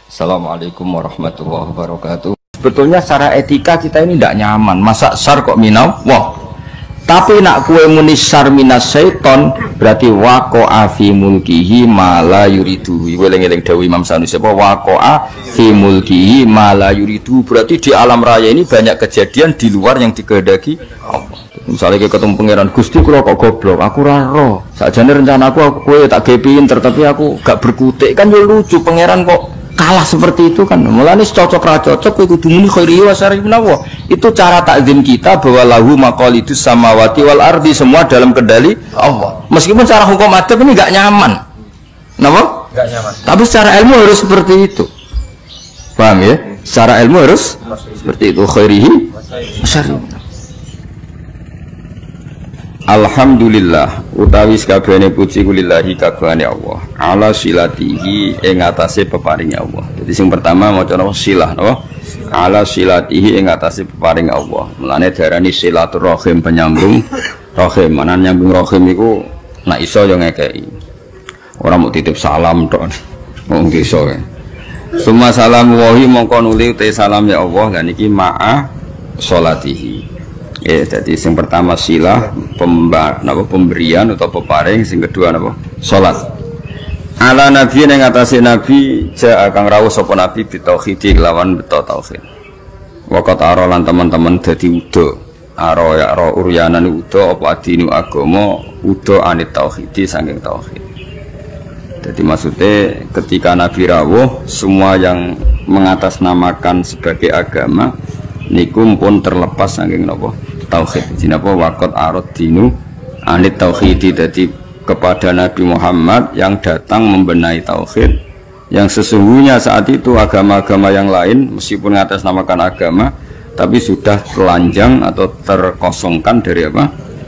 Assalamualaikum warahmatullahi wabarakatuh. Sebetulnya secara etika kita ini tidak nyaman. Masa syar kok minallah? Tapi nak kue muni syar minas syaiton berarti waqa'a fi mulkihi ma la yuridu. Eling-eling dawuh Imam Sanusi apa waqa'a fi mulkihi ma la yuridu. Berarti di alam raya ini banyak kejadian di luar yang dikehendaki Allah. Misalnya kayak ketemu pangeran Gusti kula kok goblok, aku ora roh. Sakjane rencana aku kowe tak ge pinter tapi aku gak berkutik kan yo lucu pangeran kok kalah seperti itu kan. Mulane cocok ra cocok kowe kudu muni khairi wa syarri minallah. Itu cara takzim kita bahwa lahu maqalidus samawati wal ardi, semua dalam kendali Allah. Meskipun secara hukum adab ini enggak nyaman. Napa? Enggak nyaman. Tapi secara ilmu harus seperti itu. Paham ya? Secara ilmu harus seperti itu khairihi wa syarri. Alhamdulillah utawi sakabehane puji kulillahi kagungane Allah ala silatihi ing atase peparing Allah. Jadi sing pertama maca napa silah napa ala silatihi ing atase peparing Allah. Mulane diarani silaturahim, penyambung rahim. Mana nyambung rahim iku nek iso yo ngekeki. Ora mau titip salam tok. Wong iso ya. Summa salamu wahi mongko nuli te salam ya Allah lan iki ma'a sholatihi. Jadi yang pertama silah pemberian atau peparing, yang kedua napa salat. Ala nabi yang ngatasi nabi ja akan rawuh sapa nabi bitauhid lawan beto tauhid. Waqat ara lan teman-teman dadi udo. Ara ya ara uryanan udo apa adinu agama udo anit tauhid saking tauhid. Jadi maksudnya ketika nabi rawuh semua yang mengatasnamakan sebagai agama niku pun terlepas saking napa tauhid. Jinapa waqat arad dinu anit tauhid. Jadi kepada Nabi Muhammad yang datang membenahi tauhid, yang sesungguhnya saat itu agama-agama yang lain meskipun mengatasnamakan agama tapi sudah telanjang atau terkosongkan dari apa?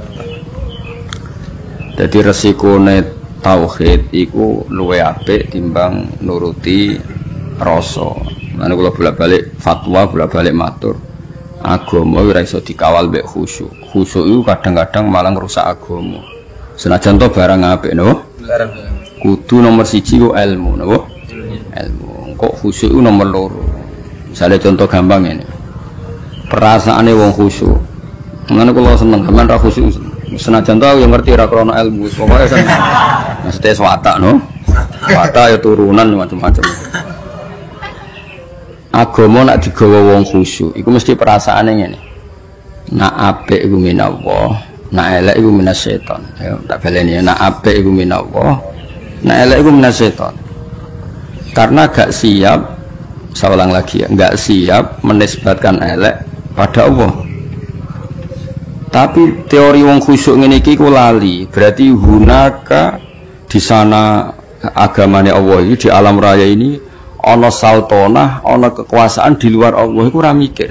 Jadi resikone tauhid iku luwe apik timbang nuruti rasa. Lan kula bolak-balik fatwa, bolak-balik matur. Agama ora iso dikawal mbek khusyuk. Khusyuk itu kadang-kadang malah ngrusak agama. Senajan to barang apik no. Kudu nomor 1 ku ilmu no. Ilmu. Kok khusyuk itu nomor 2. Misalnya contoh gampang ini. Perasaane wong khusyuk. Ngene kula seneng sampean ra khusyuk. Senajan to aku yang ngerti ra krana ilmu. Pokoke seneng. Mesti watak no. Watak ya turunan macam-macam. Agama nak digawa wong khusyuk iku mesti perasaane ngene. Nak apik iku minallah, nak elek iku minasyaiton. Ya tak baleni nak apik iku minallah, nak elek iku minasyaiton. Karena gak siap, saya ulang lagi ya, gak siap menisbatkan elek pada Allah. Tapi teori wong khusyuk ngene iki ku lali, berarti hunaka di sana agamane Allah ini di alam raya ini ana sultanah, ana kekuasaan di luar Allah iku ora mikir.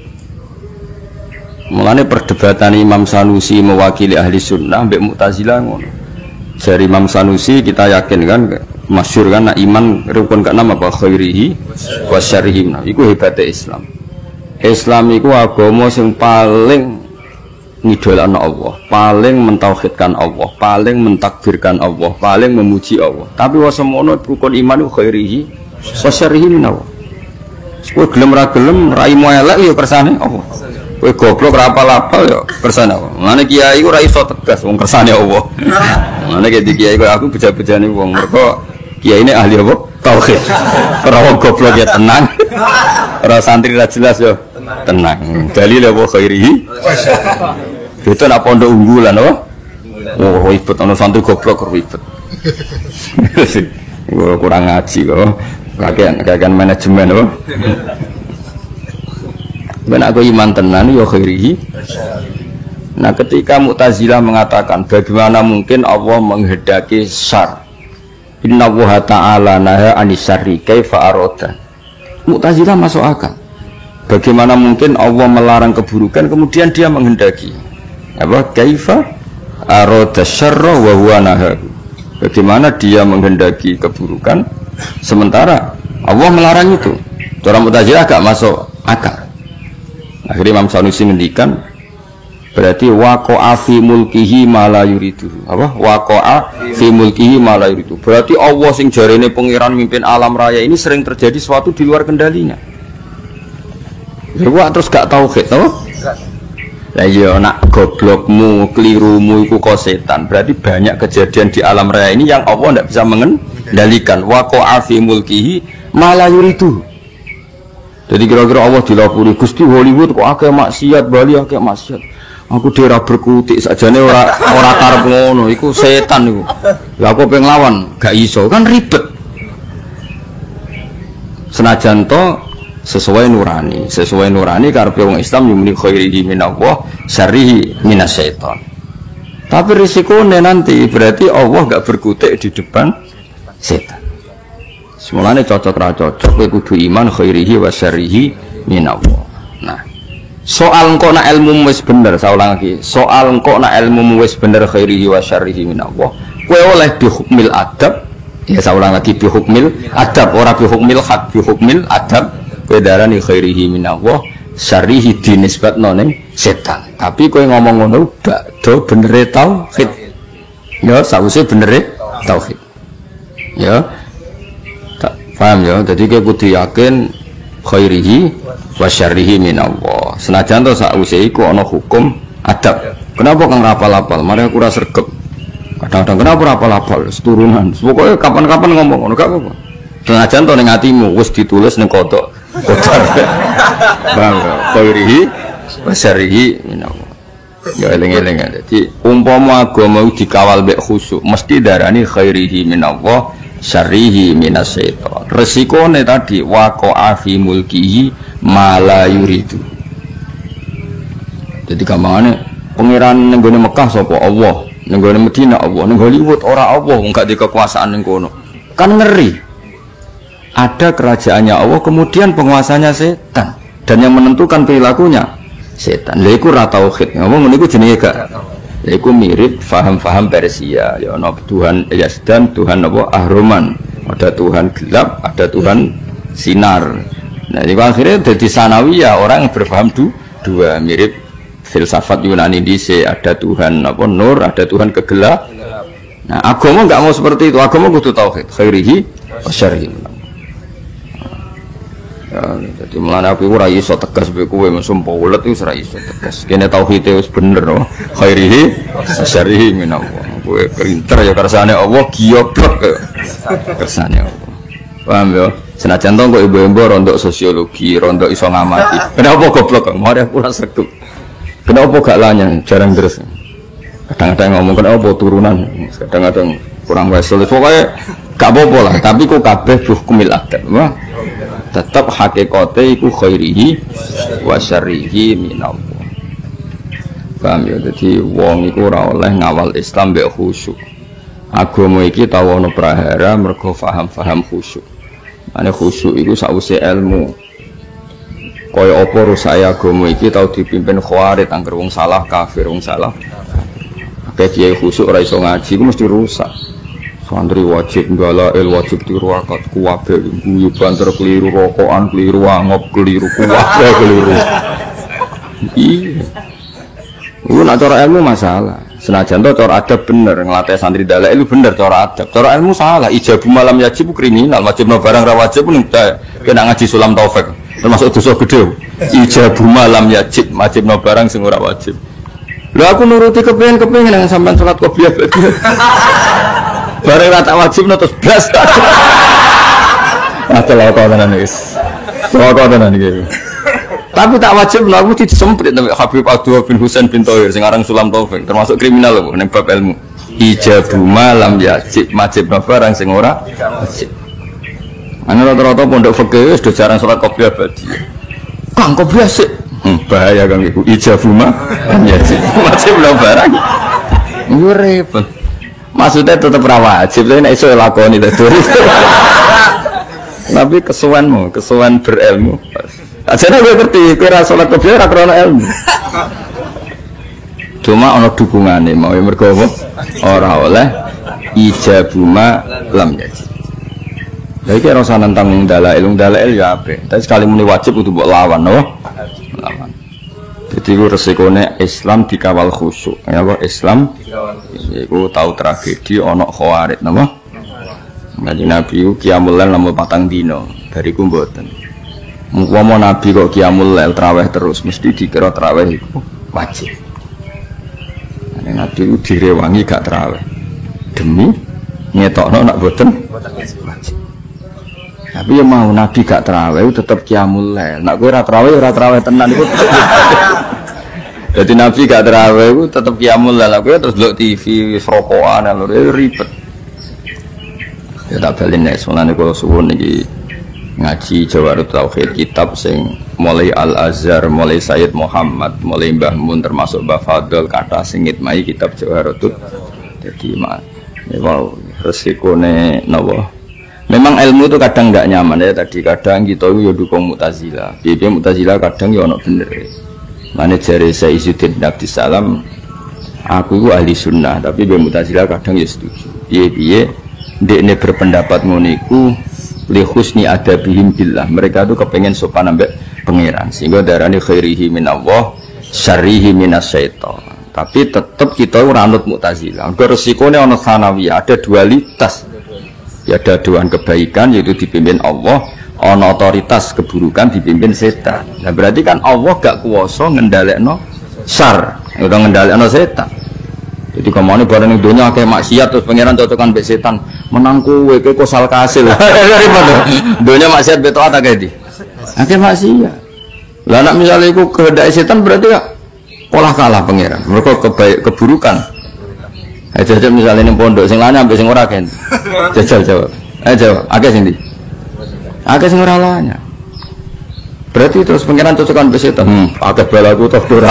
Mulane perdebatan Imam Sanusi mewakili ahli sunnah mbek Mu'tazilah ngono. Dari Imam Sanusi kita yakin kan masyhur kan iman rukun ke-6 apa khairihi wa syarrihi. Iku hebate Islam. Islam iku agama sing paling ngidolakno Allah, paling mentauhidkan Allah, paling mentakbirkan Allah, paling memuji Allah. Tapi wasemono rukun iman iku khairihi wasyarihi minallah. Kowe gelem ra gelem raimu elek ya kersane Allah. Kowe goblok ra apal-apal ya kersane Allah. Mane kiai ku ra iso tegas wong kersane Allah. Mane ki kiai kok aku beja-bejane wong mergo kiai ini ahli apa? Tauhid. Ora wong goblok ya tenang. Ora santri ra jelas ya tenang. Dalil apa khairihi? Itu nak pondok unggulan apa? Oh ribet ana santri goblok ribet. Kurang ngaji kok. Kakean manajemen apa? Ben aku iman tenan ya khairihi. Nah, ketika Mu'tazilah mengatakan bagaimana mungkin Allah menghendaki syar? Innallaha ta'ala naha anisarri kaifa arada. Mu'tazilah masuk akal. Bagaimana mungkin Allah melarang keburukan kemudian dia menghendaki? Apa? Kaifa arada syarra wa huwa naha. Bagaimana dia menghendaki keburukan sementara Allah melarang itu? Cara Mu'tazilah agak masuk akal. Akhirnya Imam Sanusi ngendikan Berarti waqa'a fi mulkihi ma la yuridu. Apa? Waqa'a fi mulkihi ma la yuridu. Berarti Allah sing jarene pangeran mimpin alam raya ini sering terjadi sesuatu di luar kendalinya. Lha terus gak tauhid, to? Lah iya nak goblokmu, kelirumu iku kok setan. Berarti banyak kejadian di alam raya ini yang Allah ndak bisa mengendalikan. Waqa'a fi mulkihi ma la yuridu. Jadi kira-kira Allah dilapuri Gusti Hollywood kok akeh maksiat, Bali akeh maksiat. Aku daerah berkutik sajane ora karep ngono, iku setan iku. Lah aku pengen lawan, gak iso, kan ribet. Senajan to sesuai nurani karepe wong Islam yumni khairihi minallah, syarrihi minasyaiton. Tapi risikone nanti berarti Allah gak berkutik di depan setan. Semulane cocok ra cocok kowe kudu iman khairihi wa syarrihi minallah. Nah, soal engko nak ilmu wis bener, saya ulang lagi. Soal engko nak ilmu wis bener khairihi wa syarrihi minallah, kowe oleh bihukmil adab. Ya saya ulang lagi bihukmil adab, ora bihukmil hak, bihukmil adab. Kowe darani khairihi minallah, syarrihi dinisbatno ning setan. Tapi kowe ngomong ngono bakdo benere tauhid. Ya sawise benere tauhid. Ya. Paham ya? Jadi kowe kudu yakin khairihi wa syarrihi minallah. Senajan to sause iku ana hukum adab. Kenapa kang rapal-apal? Mari aku ora sregep. Kadang-kadang kenapa rapal-apal? Seturunan. Pokoke kapan-kapan ngomong ngono gak apa-apa. Senajan to ning atimu wis ditulis ning kodok. Bang, khairihi wa syarrihi minallah. Ya eling-eling. Jadi umpama agama dikawal mek khusyuk, mesti darani khairihi minallah, syarrihi minasyaiton. Resikone tadi waqa'a fi mulkihi ma la yuridu. Jadi gampangane pangeran ning gone Mekah sapa Allah, ning gone Madinah Allah, ning Hollywood ora Allah, enggak di kekuasaan ning kono. Kan ngeri. Ada kerajaannya Allah, kemudian penguasanya setan dan yang menentukan perilakunya setan. Lha iku ra tauhid. Ngomong ngene iku jenenge gak. Lha iku mirip faham-faham Persia. Ya ana Tuhan Yazdan, Tuhan apa Ahroman. Ada Tuhan gelap, ada Tuhan sinar. Nah, ini akhirnya jadi sanawiyah, orang yang berpaham dua, mirip filsafat Yunani dise, ada Tuhan apa nur, ada Tuhan kegelap. Nah, agama enggak mau seperti itu. Agama kudu tauhid, khairihi wa syarrihi. Ya, jadi mulane aku ora iso tegas kowe kowe mesum paulet iku ora iso tegas. Kene tauhid wis bener no. Khairihi wa syarrihi minallah. Kowe printer ya kersane Allah giyoblok kersane Allah. Paham ya? Senajan to kok ibu-ibu rondok sosiologi, rondok iso ngamati. Kenapa goblok kok? Mari aku ora sregep. Kenapa gak lanyang, jarang terus. Kadang-kadang ngomong kenapa turunan, kadang-kadang kurang wesel. Pokoknya gak apa-apa lah, tapi kok kabeh hukumil adab. Wah, tetap hakikate iku khairihi wa syarrihi minallah. Paham ya? Jadi wong iku ora oleh ngawal Islam mbek khusyuk. Agama iki tau ana prahara mergo paham-paham khusyuk. Ane khusyuk iku sause ilmu. Kaya apa rusak agama iki tau dipimpin khawarij, angger wong salah kafir, wong salah. Akeh kiai khusyuk ora iso ngaji iku mesti rusak. Santri wajib ngalail, wajib tiru akad kuwabe, guyu banter keliru rokokan, keliru angop, keliru kuwabe, keliru. Iya. Iku nak cara ilmu masalah. Senajan to cara adab bener, nglatih santri dalail bener cara adab. Cara ilmu salah, ijabu malam yajib kriminal, wajibno barang ra wajib pun kena ngaji sulam taufik. Termasuk dosa gede. Ijabu malam yajib, wajibno barang sing ora wajib. Lho aku nuruti kepengin nang sampean salat qobliyah. Bareng ra tak wajib terus blas. Atuh tenan wis. Tenan iki. Tapi tak wajib lho aku disemprit sampai Habib Abdul bin Husain bin Thohir sing aran Sulam Taufik, termasuk kriminal lho ning bab ilmu. Ijabu malam yajib, wajibno barang sing ora wajib. Ana rata-rata pondok fikih wis do jarang salat qobliyah badi. Kang qobliyah sik. Bahaya kang iku ijabu malam yajib, wajibno barang. Yo repot. Maksudnya tetap ra wajib, tapi nek iso lakoni terus. Tapi kesuwen berilmu. Ajane kowe ngerti, kowe ra salat qobliyah ra krana ilmu. Cuma ana dukungane mau mergo ora oleh ijabuma lam yajib. Lha iki rasa nentang dalail ya apik. Tapi sekali muni wajib kudu mbok lawan, no? Lawan. Jadi itu resikone Islam dikawal khusyuk. Ya kok Islam iku tahu tragedi ana Khawarij napa? Kanjeng Nabi ku qiyamul lail namung 4 dina, bariku mboten. Mumpama Nabi kok qiyamul lail traweh terus mesti dikira traweh iku wajib. Nabi ku direwangi gak traweh. Demi ngetokno nak mboten wajib. Tapi ya mau Nabi gak traweh tetep qiyamul lail. Nak kowe ora traweh tenan iku. Jadi Nabi gak traweh iku tetep qiyamul lail. Kowe terus delok TV wis rokokan lho ribet. Ya tak balen nek mulane kula suwun iki ngaji Jawarut Tauhid kitab sing mulai Al-Azhar, mulai Sayyid Muhammad, mulai Mbah Mun termasuk Mbah Fadl kata sing ngitmai kitab Jawarut. Jadi wow resikone napa? Memang ilmu itu kadang nggak nyaman ya tadi kadang kita itu ya dukung Mu'tazilah. Biar Mu'tazilah kadang ya ono bener. Mana jari saya Izzuddin Abdissalam, aku itu ahli sunnah tapi biar Mu'tazilah kadang ya setuju. Biar dia berpendapat ngoniku li husni adabihim billah. Mereka itu kepengen sopan ambek pangeran sehingga darani khairihi minallah syarrihi minasyaiton. Tapi tetap kita ora anut Mu'tazilah. Engko resikone ono sanawiyah, ada dualitas. Ya ada doan kebaikan yaitu dipimpin Allah, ono otoritas keburukan dipimpin setan. Nah berarti kan Allah gak kuwasa ngendhalekno syar, udah ngendhalekno setan. Jadi kemana barang dunia kayak maksiat terus pangeran cocokan mbek setan, menang kowe kosal kasil. Dunia maksiat beto ata kayak di. Akeh maksiat. Lah nek misale iku kehendak setan berarti ya olah kalah pangeran. Mereka keburukan. Jajal misalnya ini pondok, sing lanya sampai sing ora kan. Jajal jawab. Jawab. Akeh sing ndi? Akeh sing ora lanya. Berarti terus pangeran cocokan mbek setan. Akeh balaku toh ora.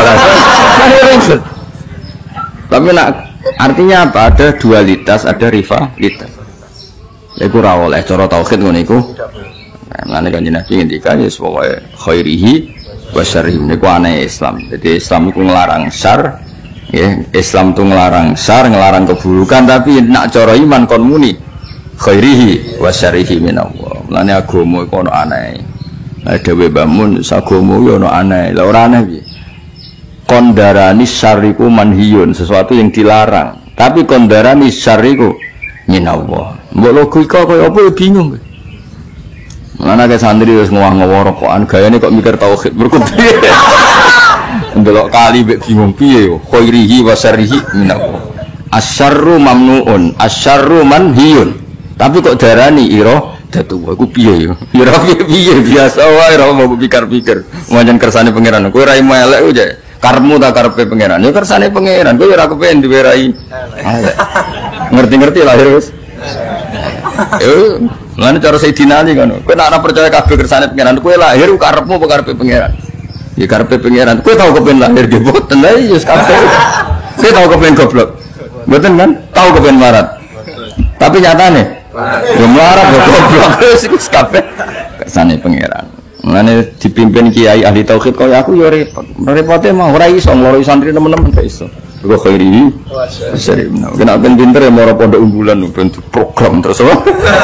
Tapi nak artinya apa? Ada dualitas, ada rivalitas. Ya iku ra oleh cara tauhid ngono iku. Nah, Kanjeng Nabi ngendikan ya pokoke khairihi wa syarrihi niku aneh Islam. Jadi Islam iku nglarang syar. Ya, Islam tuh ngelarang syar, ngelarang keburukan, tapi nak cara iman kon muni khairihi wa syarrihi minallah. Mulane agama iku ono aneh. Lah dhewe bangun sagama yo ono aneh. Lah ora aneh piye? Kondarani syariku manhiyun, sesuatu yang dilarang. Tapi kondarani syariku minallah. Mbok logika koyo apa bingung. Mulane ke santri wis ngowah-ngowah rokokan gayane kok mikir tauhid berkumpul. Ndelok kali mbek bingung piye yo khairihi wa syarrihi minallah. Asyarru mamnuun, asyarru manhiyun. Tapi kok darani ira datu aku piye yo? Ira piye biasa wae ora mau pikir-pikir. Pancen kersane pangeran. Kowe ra elek ku jek. Karmu tak karepe pangeran. Yo kersane pangeran. Kowe ora kepen diwerai. Ngerti-ngerti lahir wis. Yo, lan cara Sayyidina Ali kan. Kowe nek percaya kabeh kersane pangeran, kowe lahir karepmu apa karepe pangeran? Ya karepe pangeran. Kowe tau kepen lahir ge boten lha iya kabeh. Kowe tau kepen goblok. Boten kan? Tau kepen marat. Tapi nyatane ya marat goblok wis kabeh kersane pangeran. Mulane dipimpin kiai ahli tauhid kaya aku ya repot. Repote mah ora iso ngloroi santri teman-teman gak iso. Kok khairi. Sering. Kena ben pinter ya moro pondok unggulan ben program terus apa?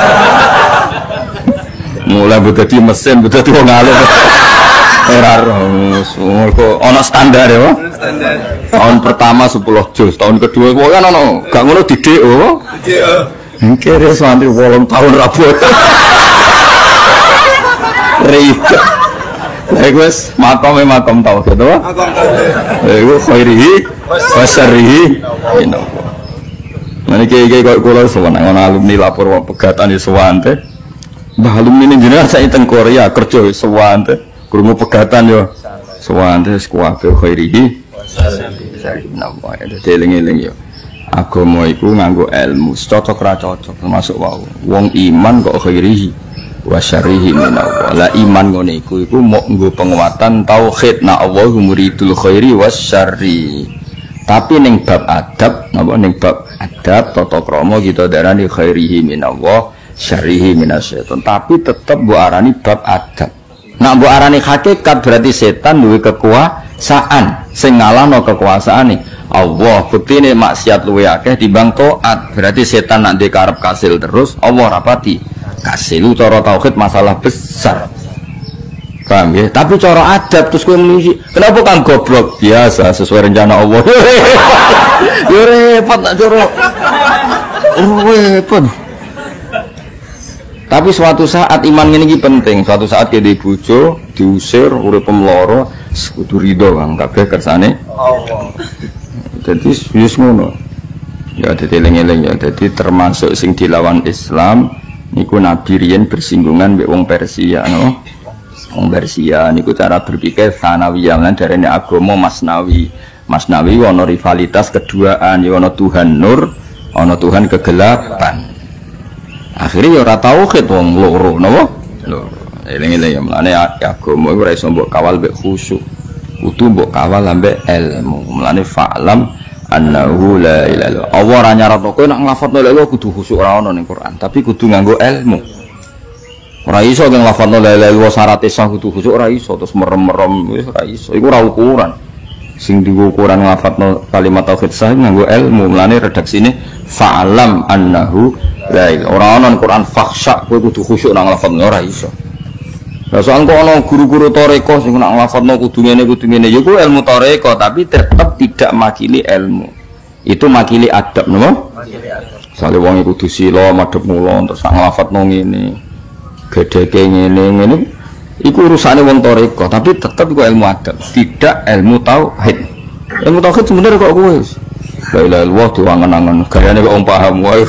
Mulai dadi mesin, dadi wong alim. Ora kok ana standar ya. Standar. Tahun pertama 10 juz, tahun kedua kok kan ono gak ngono didik oh. Didik. Kira santri 8 tahun rabot. Ribet. Lha wis makom tauhid to. Makom tauhid. Iku khairihi wa syarrihi minallah. Meniki kok kula seneng ana alumni lapor pegatan ya sewante. Mbah alumni jenengan sak teng Korea kerja sewante. Krungu pegatan yo sewante wis kuwabe khairihi wa syarrihi minallah. Dadi eling-eling yo. Agama iku nganggo ilmu, cocok ra cocok termasuk wau. Wong iman kok khairihi wa syarrihi minallah. La iman ngene iku mok nggo penguatan tauhid na Allah muridul khairi wasyarri. Tapi ning bab adab napa ning bab adab tata krama kita darani khairihi minallah syarrihi minasyaiton. Tapi tetep mbok arani bab adab. Nak mbok arani hakikat berarti setan duwe kekuasaan sing ngalahno kekuasaane Allah. Buktine maksiat luwe akeh timbang taat. Berarti setan nak ndek karep kasil terus Allah rapati kasil. Cara tauhid masalah besar. Paham ya? Tapi cara adab terus kowe muni, kenapa kan goblok? Biasa sesuai rencana Allah. Yo repot nak cara. Repot. Tapi suatu saat iman ini penting. Suatu saat dia dibujo, diusir, urip pemloro, kudu ridho Kang kabeh kersane Allah. Jadi wis ngono. Ya dadi eling-eling ya. Dadi termasuk sing dilawan Islam niku Nabi riyen bersinggungan mbek wong Persia no. Wong Persia niku cara berpikir sanawiyah lan darane agama masnawi. Masnawi ana rivalitas keduaan, ya ana Tuhan nur, ana Tuhan kegelapan. Akhirnya ya ora tauhid wong loro napa? Loro. Eling-eling ya mlane agama iku ora iso mbok kawal mbek khusyuk. Kudu mbok kawal ambek ilmu. Mlane fa'lam annahu la ilaha illallah. Allah ora nyaratno kowe nek nglafadzno la ilaha kudu khusyuk ora ono ning Quran, tapi kudu nganggo ilmu. Ora iso kang nglafadzno la ilaha illallah syarat sah kudu khusyuk ora iso terus merem-merem wis ora iso. Iku ora ukuran. Sing dienggo ukuran nglafadzno kalimat tauhid sah nganggo ilmu. Mlane redaksine fa'lam annahu la ilaha. Ora ono Quran fakhsha kowe kudu khusyuk nang nglafadzno ora iso. Lah soal kok ana guru-guru toreko sing nak nglafadzno kudu ngene ya ku ilmu toreko tapi tetap tidak makili ilmu. Itu makili adab napa? Makili adab. Sale wong kudu sila madhep mula terus nak nglafadzno ngene. Gedheke ngene iku urusane wong toreko tapi tetap iku ilmu adab, tidak ilmu tauhid. Ilmu tauhid sebenarnya kok kowe wis la ilaha illallah diwangen-angen gayane kok wong paham wae.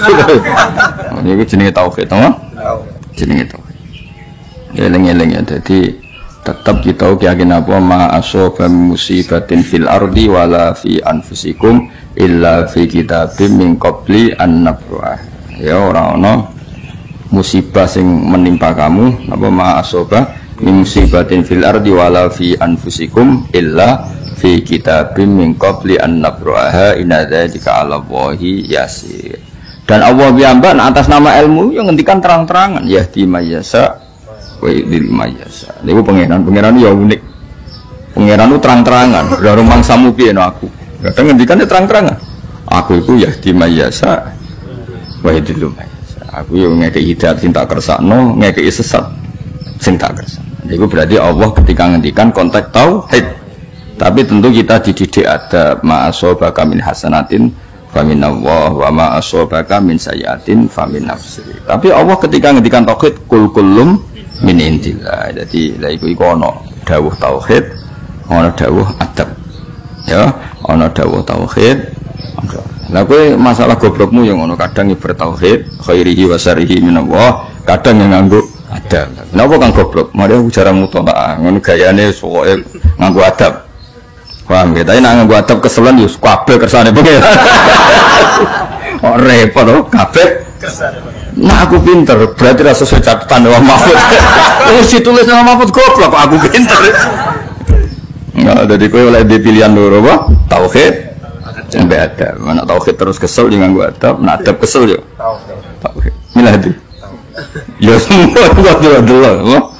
Niku jenenge tauhid, to? Jenenge tauhid. Eleng-eleng ya, jadi tetap kita yakin apa ma asoba musibatin fil ardi wala fi anfusikum illa fi kitabim min qabli an nabruah. Ya orang musibah sing menimpa kamu apa ma asoba musibatin fil ardi wala fi anfusikum illa fi kitabim min qabli an nabruah inna dzalika 'ala Allahi yasir. Dan Allah piyambak atas nama ilmu yang ngendikan terang-terangan yahdi mayyasa wa yudhil mayyasa. Niku pangeran ya unik. Pangeran itu terang-terangan. Ora mangsamu piye no aku. Kadang ngendikane terang-terangan. Aku iku yahdi mayyasa wa yudhil mayyasa. Aku yo ngekeki hidayat sing tak kersakno, ngekeki sesat sing tak kersakno. Niku berarti Allah ketika ngendikan konteks tauhid. Tapi tentu kita dididik ada ma'asobaka min hasanatin famin Allah wa ma'asobaka min sayyatin famin nafsi. Tapi Allah ketika ngendikan tauhid kul kullum min indillah. Jadi lha iku ono dawuh tauhid, ono dawuh adab. Ya, ono dawuh tauhid. Lah kowe masalah goblokmu yang ono kadang bertauhid, khairihi wa syarrihi min Allah, kadang yang nganggo adab. Napa kang goblok? Mari aku jarang mutolaah, ngono gayane sokoke nganggo adab. Paham ya? Tapi nek nganggo adab keselan yo kabeh kersane pengen. Oh repot to, kabeh kersane. Nah aku pinter, berarti rasa sesuai catatan Imam Mahfud. Wis ditulis Imam Mahfud goblok aku pinter. Enggak, jadi kowe oleh pilihan loro apa? Tauhid sampai adab. Mana tauhid terus kesel jangan gua adab, nah adab kesel yo. Tauhid. Milah itu. Ya semua gua delok.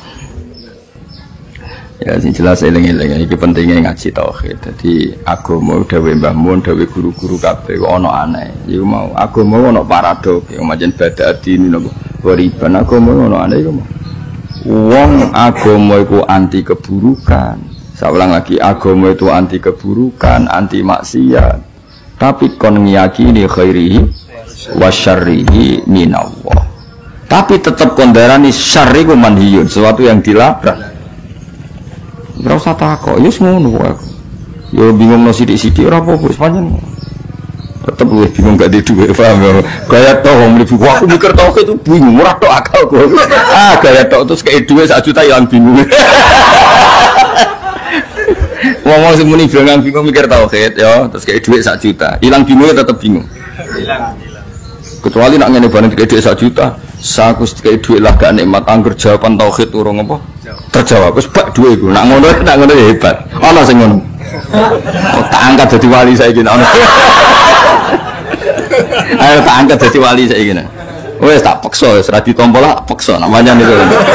Ya sing jelas eling-eling iki pentingnya ngaji tauhid. Dadi agama dawuh Mbah Mun, dawuh guru-guru kabeh ana aneh. Iku mau agama ana paradok, yang macam badati niku wariban agama ana aneh iku. Wong agama iku anti keburukan. Saya ulang lagi, agama itu anti keburukan, anti maksiat. Tapi kon ngiyakini khairihi wa syarrihi minallah. Tapi tetap kondarani syarri ku manhiyun, sesuatu yang dilarang. Ora usah takok, ya ngono wae. Ya bingung no sithik-sithik ora apa-apa, pancen. Tetep luwih bingung gak di dhuwit, paham ya. Gaya tok wong mlebu aku mikir tok itu bingung, ora tok akal kok. Gaya tok terus kei dhuwit 1 juta ilang bingung. Ngomong sing muni bingung mikir tauhid ya, terus kei dhuwit 1 juta. Ilang bingung tetep bingung. Hilang. Kecuali nak ngene bareng kei dhuwit 1 juta, saku kei dhuwit lah gak nikmat angger jawaban tauhid urung apa? Terjawab wis bak duwe iku. Nak ngono ya hebat. Ana sing ngono. Tak angkat dadi wali saiki ana. Ayo tak angkat dadi wali saiki. Wis tak peksa wis ra ditampa lah peksa namanya niku.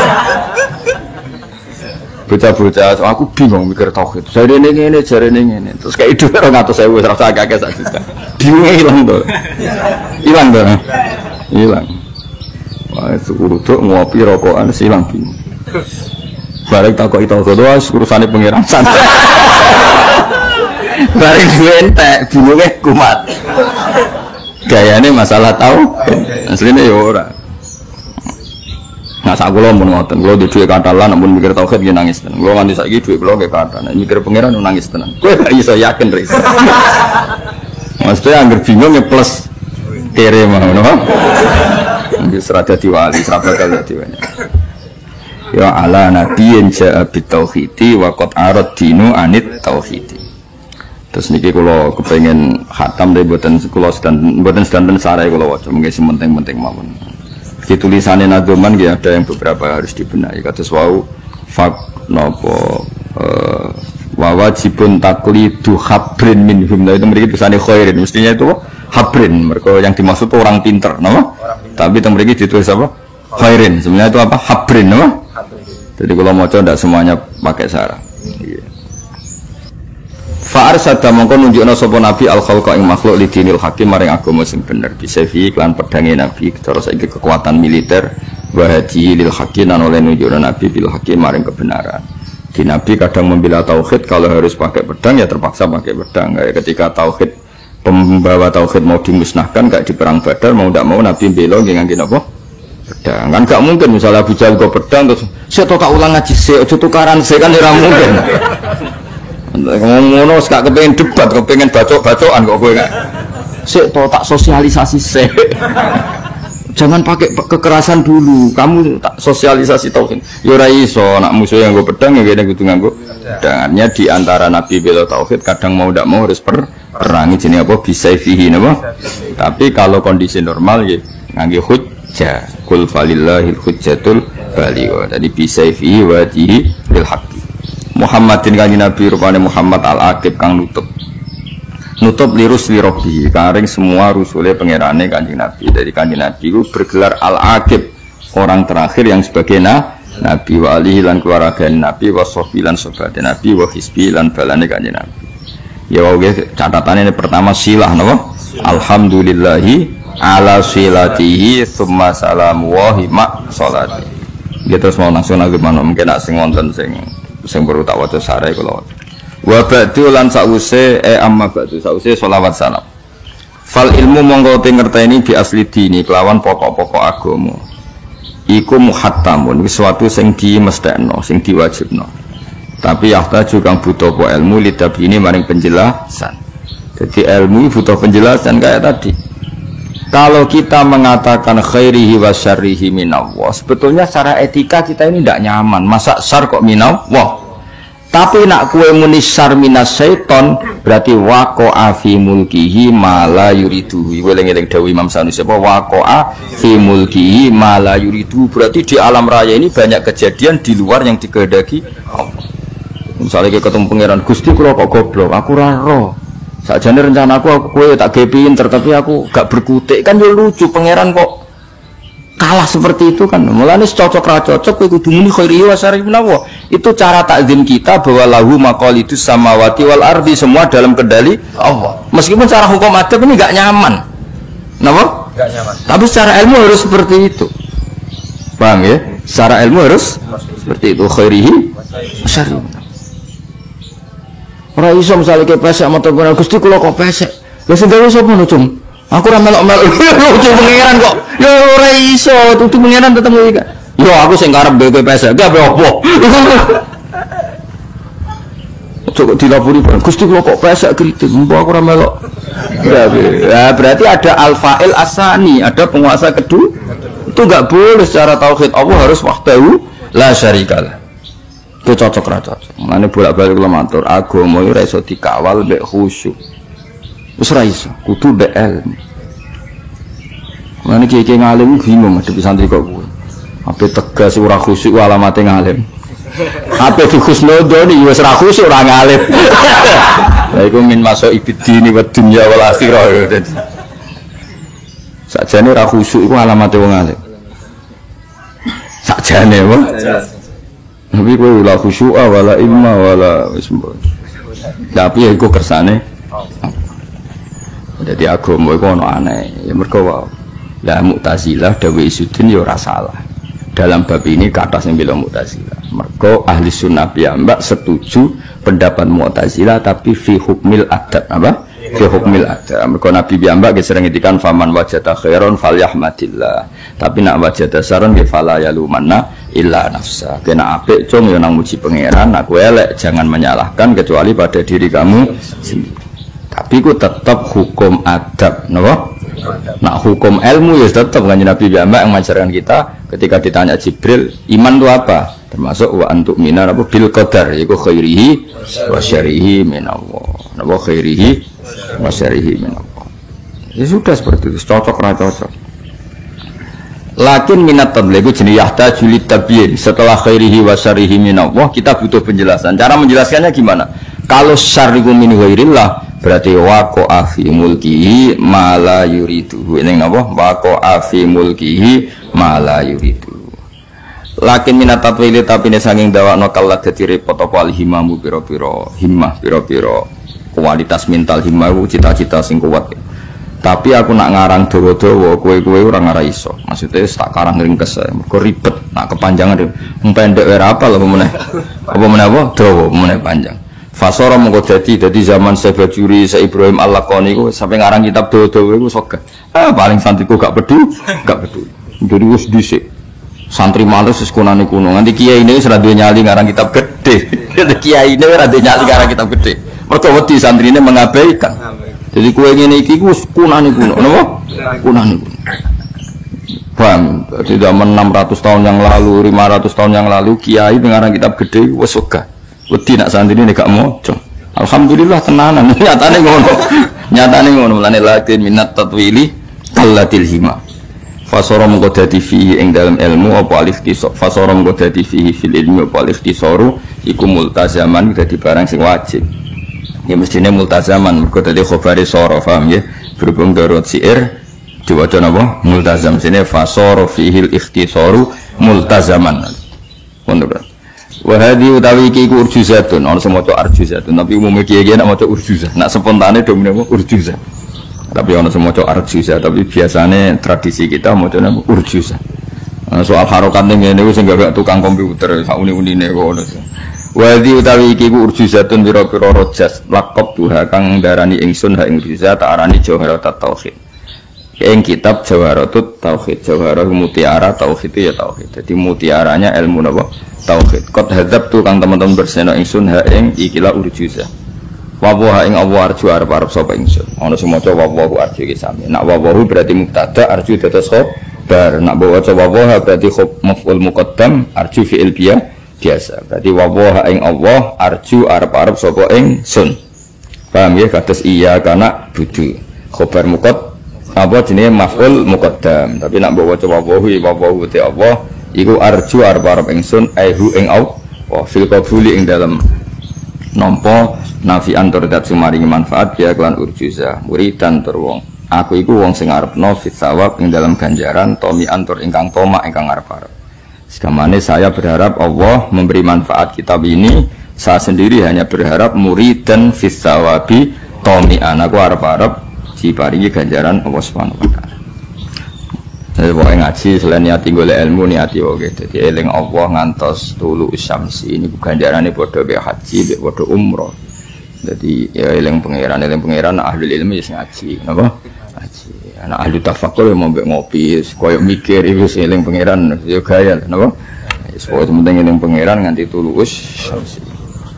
Bocah-bocah aku bingung mikir tauhid. Jarene ngene, jarene ngene. Terus kayak dhuwit 200.000 wis ra usah akeh sak juta. Bingunge ilang to. Ilang to. Ilang. Wah, itu ngopi rokokan silang bingung. Bareng takoki tauhid wis urusane pangeran santai. Bareng duwe entek bingunge kumat. Gayane masalah tahu asline ya ora. Nah sak kula mun ngoten, kula di dhuwit katalan ampun mikir tauhid nggih nangis tenan. Kula nganti saiki dhuwit kula nggih kathah, nek mikir pangeran nangis tenan. Kowe gak iso yakin ra iso. Maksudnya anggar bingung ya plus kere mah ngono. Nggih serada diwali, serada kali diwali. Ya ala nabiyyin ja'a bitauhidi wa qad arad dinu anit tauhidi. Terus niki kula kepengin khatam dhewe mboten kula sedanten sarai kula waca mengke penting-penting mawon. Di tulisannya Nadoman ada yang beberapa harus dibenahi. Kados wau fak nopo wajibun taklidu habrin minhum. Nah itu mereka tulisannya khairin. Mestinya itu habrin. Mereka yang dimaksud orang pinter, nama? Tapi yang mereka ditulis apa? Khairin. Sebenarnya itu apa? Habrin, nama? Jadi kalau mau coba tidak semuanya pakai sarah. Fa'ar sada mongko nunjukna sapa nabi al khalqa ing makhluk li dinil hakim maring agama sing bener bisa fi iklan pedange nabi cara saiki kekuatan militer wa hadi lil hakim lan oleh nunjukna nabi bil hakim maring kebenaran. Di nabi kadang membela tauhid kalau harus pakai pedang ya terpaksa pakai pedang. Kayak ketika tauhid pembawa tauhid mau dimusnahkan kayak di perang Badar mau ndak mau nabi bela nggih ngangge napa? Pedang. Kan gak mungkin misalnya Abu Jahal go pedang terus sik tok ulang ngaji sik aja tukaran sik kan ora mungkin. Ngono gak kepengin debat, kepengin bacok-bacokan kok kowe gak. Sik to tak sosialisasi sik. Jangan pakai kekerasan dulu. Kamu tak sosialisasi tauhid. Ya ora iso nak musuh yang nggo pedang ya kene kudu nganggo pedangannya di antara nabi bela tauhid kadang mau ndak mau harus perangi jenenge apa bisaifihi napa. Tapi kalau kondisi normal ya ngangge hujjah. Qul falillahil hujjatul baligh. Jadi bisaifihi wa dihi bil haqq. Muhammadin kanjeng Nabi rupane Muhammad al-Aqib kang nutup lirus lirobi karing semua rusule pangerane kanjeng Nabi. Dari kanjeng Nabi itu bergelar al-Aqib orang terakhir yang sebagai Nabi wa alihi lan keluarga Nabi wa sahbi lan sahabat Nabi wa hisbi lan balane kanjeng Nabi. Ya wae catatane ini pertama silah napa? Alhamdulillahi ala silatihi tsumma salamu wa hima sholati. Gitu terus mau langsung nang mana mungkin nak sing wonten sing baru tak waca sarai kula. Wa ba'du lan sause amma ba'du sause selawat salam. Fal ilmu monggo te ngerteni bi asli dini kelawan pokok-pokok agama. Iku muhattamun wis suatu sing dimesthekno, sing diwajibno. Tapi yahtaju kang butuh apa ilmu lidab ini maring penjelasan. Jadi ilmu butuh penjelasan kayak tadi. Kalau kita mengatakan khairihi wa syarrihi minallah, sebetulnya secara etika kita ini tidak nyaman. Masa syar kok minallah? Tapi nak kue muni syar minas syaiton berarti waqa'a fi mulkihi ma la yuridu. Weleng-eleng dawuh Imam Sanusi apa waqa'a fi mulkihi ma la yuridu. Berarti di alam raya ini banyak kejadian di luar yang dikehendaki Allah. Misalnya ketemu pangeran Gusti kula kok goblok, aku ora roh. Sakjane rencanaku kowe tak gawe pinter tapi aku gak berkutik kan yo lucu pangeran kok kalah seperti itu kan. Mulane cocok ra cocok kowe kudu muni khairi wa syarri minallah. Itu cara takzim kita bahwa lahu maqalidus samawati wal ardi semua dalam kendali Allah. Meskipun cara hukum adab ini gak nyaman. Napa? Gak nyaman. Tapi secara ilmu harus seperti itu. Paham ya? Secara ilmu harus seperti itu khairihi wa syarri. Ora iso misale ke pesek motor Gusti kula kok pesek. Lah sing gawe sapa nucung? Aku ora melok-melok lucu pangeran kok. Ya ora iso, tutu pangeran tetep iki. Yo aku sing karep gawe pesek, gak apa-apa. Coba dilapori Gusti kula kok pesek kritik, mbok aku ora melok. Ya berarti ada al-fa'il asani, ada penguasa kedua. Itu enggak boleh secara tauhid Allah harus wahdahu la syarikalah. Itu cocok ra cocok. Mulane bolak-balik kula matur, agama ora iso dikawal mbek khusyuk. Wis ora iso, kudu mbek ilmu. Mulane kiye-kiye ngalim bingung ngadepi santri kok kuwi. Ape tegas ora khusyuk alamate ngalim. Ape dikhusnudoni wis ora khusyuk ora ngalim. Lah iku min masuk ibidini wa dunya wal akhirah. Sakjane ora khusyuk iku alamate wong alim. Sakjane wae. Tapi kowe la khusyu'a wala ilma wala isma. Tapi ya iku kersane. Jadi agama iku ono aneh. Ya mergo wae. Lah Mu'tazilah dawuh Izzuddin ya ora salah. dalam bab ini kata sing bila Mu'tazilah. Mergo ahli sunnah piyambak setuju pendapat Mu'tazilah tapi fi hukmil adab apa? Fi hukmil adab. Mergo Nabi piyambak sering ngendikan faman wajada khairon falyahmadillah. Tapi nak wajada saron nggih fala yalumanna illa nafsa. Kena apik cung yo nang muji pangeran, nak kowe elek jangan menyalahkan kecuali pada diri kamu sendiri. Tapi ku tetap hukum adab, napa? Nah hukum ilmu ya tetap kan Nabi Muhammad yang mengajarkan kita ketika ditanya Jibril iman itu apa, termasuk wa antuk minar apa bil qadar yaitu khairihi wa syarihi minallah, apa khairihi wa syarihi minallah. Ya sudah seperti itu, cocok ra cocok. Lakin minat tabligh jenis yahta julit tabyin setelah khairihi wa syarihi minallah kita butuh penjelasan. Cara menjelaskannya gimana? Kalau syariku min ghairillah berarti waqa'a fi mulkihi ma la yuridu. Ini napa? Waqa'a fi mulkihi ma la yuridu. Lakin minat tatwili tapi ne saking dawakno kala dadi repot apa alhimamu pira-pira himmah pira-pira kualitas mental himmah cita-cita sing kuat. Tapi aku nak ngarang dawa-dawa kowe-kowe ora ngarah iso. Maksudnya tak karang ringkes mergo ribet, nak kepanjangan pendek ora apa lho meneh. Apa meneh apa? Dawa meneh panjang. Fasara mengko dadi zaman Syekh Bajuri, Syekh Ibrahim Al-Laqani iku sampai ngarang kitab dawa-dawa iku sok. Paling santriku gak peduli. Jadi wis dhisik. Santri males wis kunane kuno. Nganti kiai ini wis ra duwe nyali ngarang kitab gede. Kiai ini ora duwe nyali ngarang kitab gede. Mergo wedi santrine mengabaikan. Jadi kowe ngene iki wis kunane kuno, napa? Kunane kuno. Paham? Di zaman 600 tahun yang lalu, 500 tahun yang lalu kiai ngarang kitab gede wis ogah. Wedi nak santri ini gak moco. Alhamdulillah tenanan. Nyatane ngono. Mulane lakin minat tatwili qallatil hima. Fasara mengko dadi fihi ing dalam ilmu apa alif kisah. Fasara mengko dadi fihi fil ilmi apa alif kisaru iku multazaman dadi barang sing wajib. Ya mestine multazaman mergo dadi khabari sara, paham ya? Berhubung darurat syair diwaca napa? Multazam. Sine fasara fihi al-ikhtisaru multazaman. Wonten. Wahadi utawi iki ku urjuzatun, ana semoco arjuzatun, tapi umumnya kiai nak maca urjuzah. Nak spontane domine urjuzah. Tapi ana semoco arjuzah, tapi biasane tradisi kita macane urjuzah. Soal harokat ngene iku sing gak tukang komputer sak uni-unine ngono. Wahadi utawi iki ku urjuzatun pira-pira rojas laqab duha kang darani ingsun ha ing urjuzah tak arani jawharat tauhid. Ing kitab Jawharatut Tauhid, Jawharah mutiara tauhid itu ya tauhid. Jadi mutiaranya ilmu napa? Tauhid. Qad hadzab tu kang teman-teman berseno ingsun ha ing ikilah urjuzah. Wa wa ing Allah arju arep sapa ingsun. Ana sing maca wa wa arju iki sami. Nak wa wa berarti mubtada, arju dados khabar. Nak maca wa wa berarti maf'ul muqaddam, arju fi'il biasa. Berarti wa wa ing Allah arju arep sapa ingsun. Paham ya kados iya kana budu. Khabar muqaddam apa jenenge maf'ul muqaddam. Tapi nak maca wa wa te Allah iku arju arep ingsun aihu ing Allah wa fil qabuli ing dalam nampa nafi antur dat sumaringi manfaat ya kelan urjuzah muridan tur wong aku iku wong sing arepno fit sawab ing dalam ganjaran tomi antur ingkang toma ingkang arep-arep. Sekamane saya berharap Allah memberi manfaat kitab ini, saya sendiri hanya berharap muridan fit sawabi tomi anaku arep-arep diparingi ganjaran Allah Subhanahu wa taala. Saya boleh ngaji selain niati golek ilmu niati oke. Jadi eling Allah ngantos tulu syamsi ini bukan jarane bodoh be haji be bodoh umroh. Jadi ya eling pangeran ahli ilmu ya ngaji, napa? Ngaji. Anak ahli tafakkur mau be ngopi, koyo mikir iku eling pangeran ya gaya, napa? Wis pokoke penting eling pangeran nganti tulu syamsi.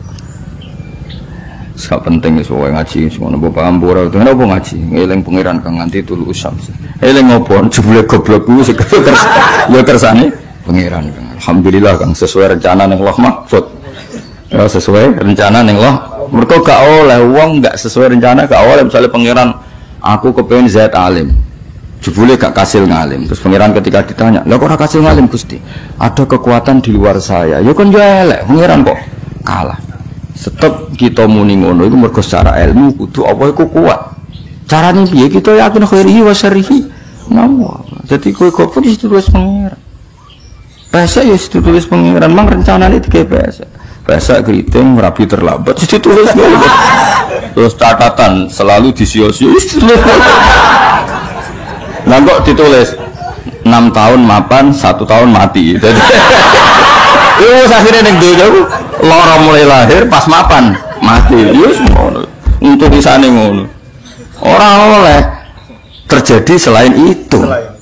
Sak penting wis wae ngaji ngono mbok paham ora utawa apa ngaji eling pangeran kang nganti tulu syams eling opo jebule goblok ku ya kersane pangeran. Alhamdulillah kang sesuai rencana ning Allah Mahfud ya sesuai rencana ning Allah. Mergo gak oleh wong gak sesuai rencana gak oleh. Misalnya pangeran aku kepengin zat alim jebule gak kasil ngalim, terus pangeran ketika ditanya lha kok ora kasil ngalim Gusti, ada kekuatan di luar saya ya kan yo elek pangeran kok kalah. Tetap kita muni ngono iku mergo secara ilmu kudu apa iku kuat. Carane piye kita yakin khairihi wa syarrihi. Nawa. Jadi kowe goblok ditulis pangeran. Bahasa ya ditulis pangeran, mang rencanane digawe bahasa. Bahasa keriting rapi terlambat ditulis ngono. Terus catatan selalu disio-sio ditulis. Lah kok ditulis 6 tahun mapan, 1 tahun mati. Jadi akhirnya ning donya lara mulai lahir pas mapan mati. Yo ngono. Untuk disane ngono. Ora oleh terjadi selain itu.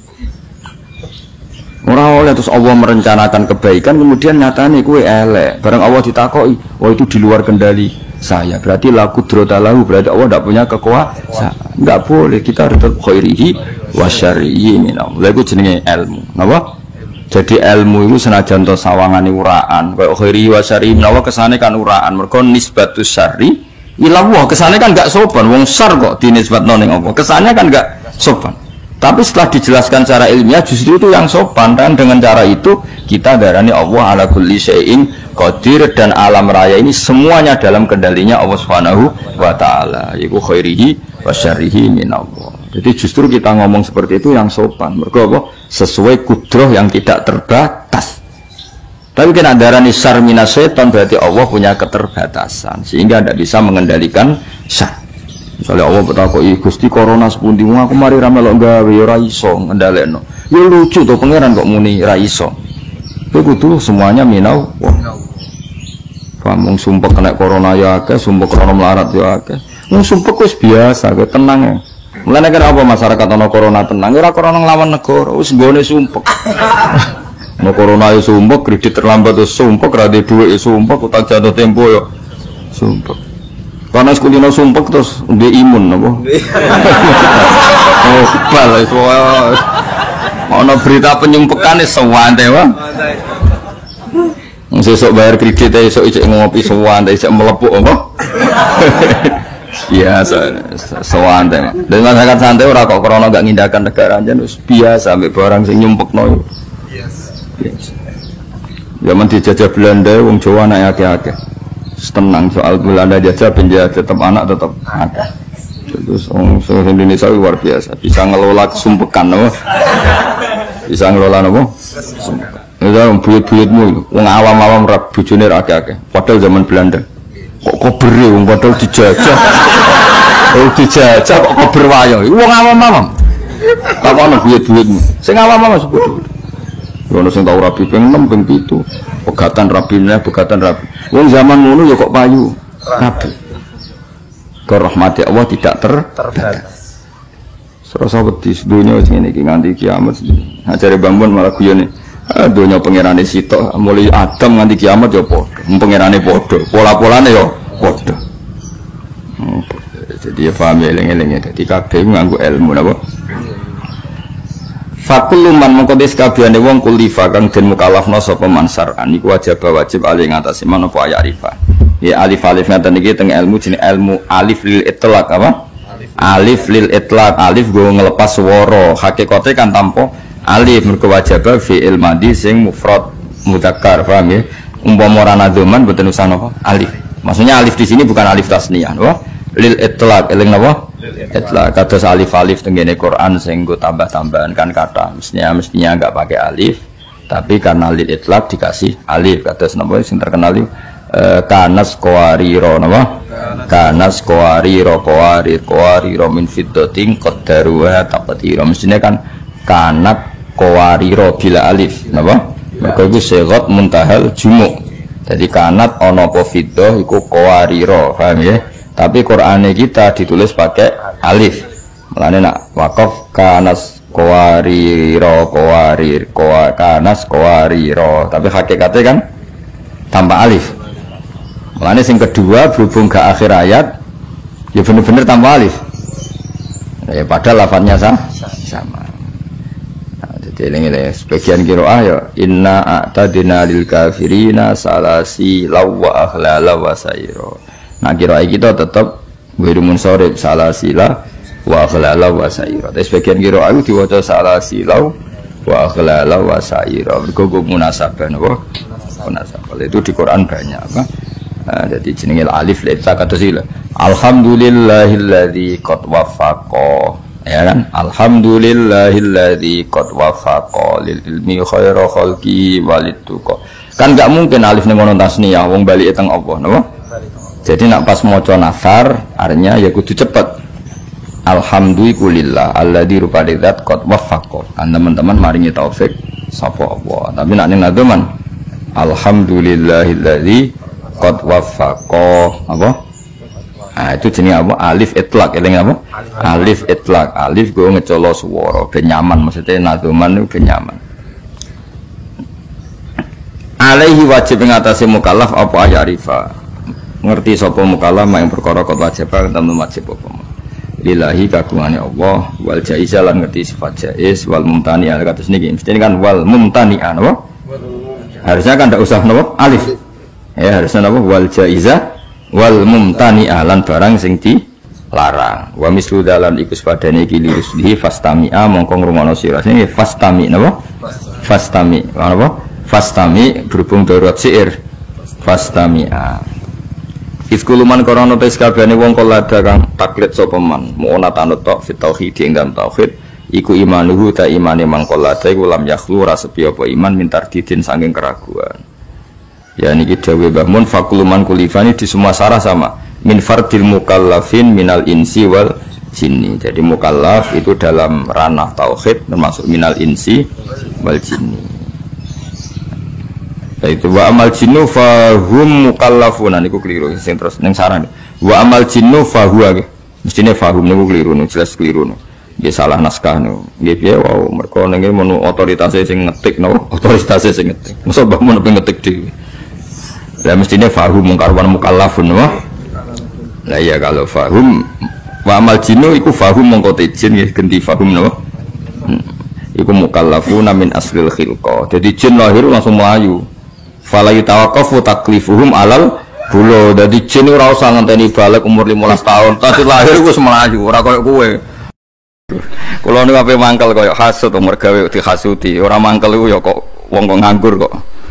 Ora oleh terus Allah merencanakan kebaikan kemudian nyatane kuwi elek. Bareng Allah ditakoki, "Oh itu di luar kendali saya." Berarti la qudrata lahu, berarti Allah tidak punya kekuasaan. Enggak boleh, kita harus khairihi wa syarrihi minallah. Lha iku jenenge ilmu. Napa? Jadi ilmu itu senajan to sawangane uraan, kaya khairihi wa syarrihi minallah kesane kan uraan. Mergo nisbatus syarri ila Allah, kesane kan enggak sopan. Wong syar kok dinisbatno ning Allah. Kesane kan enggak sopan. Tapi setelah dijelaskan secara ilmiah justru itu yang sopan, dan dengan cara itu kita darani Allah ala kulli syai'in qadir, dan alam raya ini semuanya dalam kendalinya Allah Subhanahu wa taala, yaiku khairihi wa syarrihi minallah. Jadi justru kita ngomong seperti itu yang sopan. Mergo apa? Sesuai kudrah yang tidak terbatas. Tapi kena darani syarr minas syaitan berarti Allah punya keterbatasan sehingga tidak bisa mengendalikan syarr. Misalnya Allah bertakoki, "Gusti corona sepundi aku mari ra melok gawe ora iso ngendhalekno." Ya lucu to pangeran kok muni ra iso. Kuwi kudu semuanya minau. Pamung sumpek kena corona ya akeh, sumpek corona melarat ya akeh. Wong sumpek wis biasa, kok tenang ya. Mulane kira apa masyarakat ana corona tenang, ora corona nglawan negara, wis nggone sumpek. Ono corona ya sumpek, kredit terlambat ya sumpek, ra duwe dhuwit ya sumpek, utang jatuh tempo ya sumpek. Karena sekulino sumpek terus dia imun apa? Oh, bal itu. Ono berita penyumpekan itu sewante wah. Sesuk bayar kredit esuk ijek ngopi sewante ijek melepuk apa? Biasa sewante. Dan masyarakat santai ora kok krana gak ngindakan negara anjen wis biasa ambek barang sing nyumpekno. Biasa. Zaman dijajah Belanda wong Jawa anak akeh-akeh. Tenang soal Belanda jajah penjajah tetap anak tetap ada. Terus orang Indonesia luar biasa bisa ngelola kesumpekan, no? Bisa ngelola apa? Kesumpekan. Itu buyut-buyutmu, wong awam-awam rak bojone ra akeh-akeh. Padahal zaman Belanda kok kobere wong padahal dijajah. Oh dijajah kok kober wayo. Wong awam-awam. Tak ono buyut-buyutmu. Sing awam-awam sebut. Ono sing tau rabi ping 6 ping 7. Pegatan rabine, pegatan rabi. Wong zaman ngono ya kok payu rabi. Kerahmati Allah tidak terbatas. Serasa wedi dunya wis ngene iki nganti kiamat. Ajare Bambun malah guyone. Dunya pangerane sitok mulai Adam nganti kiamat ya padha. Pangerane padha, pola-polane ya padha. Jadi ya paham eling-eling dadi kabeh nganggo ilmu napa? Fakul man mengkodis kabehane wong kulifa kang den mukallafna sapa mansaran iku wajib ali ngatasi menapa ya arifa. Ya alif ngaten iki teng ilmu jenenge ilmu alif lil itlaq apa? Alif lil itlaq, alif go ngelepas swara. Hakikate kan tanpa alif mergo wajib fi'il madhi sing mufrad mudzakkar, paham ya? Umpama ora nadzuman boten usah napa? Alif. Maksudnya alif di sini bukan alif tasniyah, napa? Lil itlaq, eling napa? Itlaq kados alif-alif tenggene Quran sing nggo tambah-tambahan kan kata mestinya enggak pakai alif, tapi karena lil itlaq dikasih alif. Kados napa sing terkenal iki kanas qawariro napa? Kanas qawariro qawariro min fiddatin qaddaruha taqdira. Mestinya kan kanat qawariro bila alif napa? Mergo iku sigat muntahal jumu'. Jadi kanat ana apa fiddah iku qawariro, paham ya? Tapi Qur'ane kita ditulis pakai alif. Mulane nak waqaf kanas qawariro kanas qawariro, tapi hakikatnya kan tanpa alif. Mulane sing kedua berhubung ke akhir ayat ya bener-bener tanpa alif. Ya padahal lafadznya sama. Nah, jadi ini sebagian qiraah ya inna a'tadina lil kafirina salasi lawa akhlala wa sayro. Nah kira kita tetap wirumun sorib salah sila wa akhlala wa sa'ira. Tapi sebagian kira aku diwaca salah silau wa akhlala wa sa'ira. Berguguk munasabah, apa? Munasabah itu di Quran banyak apa? Nah, jadi jenenge alif letak atau sila. Alhamdulillahilladzi qad wafaqa. Ya kan? Alhamdulillahilladzi qad wafaqa lil ilmi khaira khalqi walituqa. Kan enggak mungkin alif ning ngono tasniyah wong bali teng Allah, napa? Jadi nak pas maca nafar artinya ya kudu cepet. Alhamdulillah alladzi rupane zat qad waffaqa. Kan teman-teman maringi taufik sapa Allah. Tapi nek ning nadzuman alhamdulillahilladzi qad waffaqa apa? Nah, itu jenis apa? Alif itlaq, eling apa? Alif itlaq. Alif go ngecolo swara ben nyaman, maksudnya nadzuman itu ben nyaman. Alaihi wajib ing atase mukallaf apa ayarifa. Ngerti sapa mukallaf mak ing perkara kok wajib kang temen wajib apa. Lillahi kagungane Allah wal jaizah lan ngerti sifat jaiz wal mumtani al kados niki mesti kan wal mumtani apa harusnya kan ndak usah napa alif ya harusnya napa wal jaizah wal mumtani lan barang sing dilarang wa mislu dalan iku padane iki lirusdihi fastami'a mongko ngrungokno sira sing fastami napa fastami apa fastami berhubung darurat syair fastami'a Iskuluman korona tes kabehane wong kolada kang taklid sapa man mu'ona tanut tok fit tauhid ing dalam tauhid iku imanuhu ta imane mang kolada iku lam yakhlu rasepi apa iman mintar didin saking keraguan. Ya niki dawuh Mbah Mun fakuluman kulifani di semua sarah sama min fardil mukallafin minal insi wal jinni. Jadi mukallaf itu dalam ranah tauhid termasuk minal insi wal jinni. Itu wa amal jinnu fahum mukallafun niku keliru sing terus ning saran wa amal jinnu fahuwa mestine fahum niku keliru jelas keliru nggih salah naskah niku nggih piye wau mergo ning menu otoritasé sing ngetik no otoritasé sing ngetik mosok mbah mun ngetik dhewe lah mestine fahum mungkarwan mukallafun wah lah iya kalau fahum wa amal jinnu iku fahum mongko jin nggih ganti fahum no iku mukallafuna min aslil khilqah jadi jin lahir langsung melayu fala yatawaqqafu taklifuhum alal bulo dadi jin ora usah ngenteni balik umur 15 tahun tadi lahir wis melayu ora koyo kowe kula niku ape mangkel koyo hasud umur gawe dihasuti ora mangkel iku ya kok wong kok nganggur kok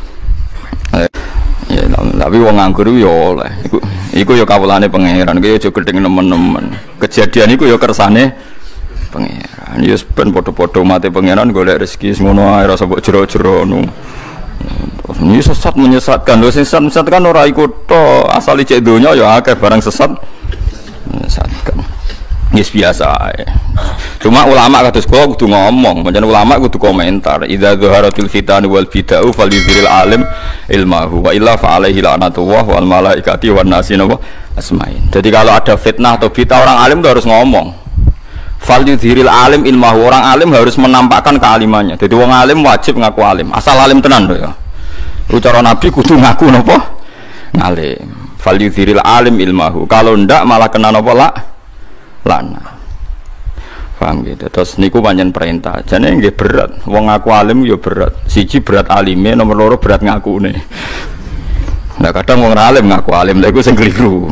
ya tapi wong nganggur ya oleh iku ya kawulane pangeran iku aja gedeng nemen-nemen kejadian iku ya kersane pangeran ya ben padha-padha mate pangeran golek rezeki ngono ae rasa mbok jero-jero ngono. Ini sesat menyesatkan, lho sesat kan ora ikut to asal cek donya ya akeh barang sesat menyesatkan. Wis biasa ae. Cuma ulama kados kula kudu ngomong, pancen ulama kudu komentar. Idza dzaharatil fitan wal bid'u falyudhiril alim ilmahu wa illa fa alaihi la'natullah wal malaikati wan nasi asmain. Jadi kalau ada fitnah atau bid'ah orang alim itu harus ngomong. Falyudhiril alim ilmahu, orang alim harus menampakkan kealimannya. Jadi wong alim wajib ngaku alim, asal alim tenan lho ya. Ucara Nabi kudu ngaku napa? Ngalim. Falyudhiril alim ilmahu. Kalau ndak malah kena napa lana. Paham gitu. Terus niku pancen perintah. Jane nggih berat. Wong ngaku alim ya berat. Siji berat alime, nomor loro berat ngakune. Nah kadang wong alim ngaku alim, lha iku sing keliru.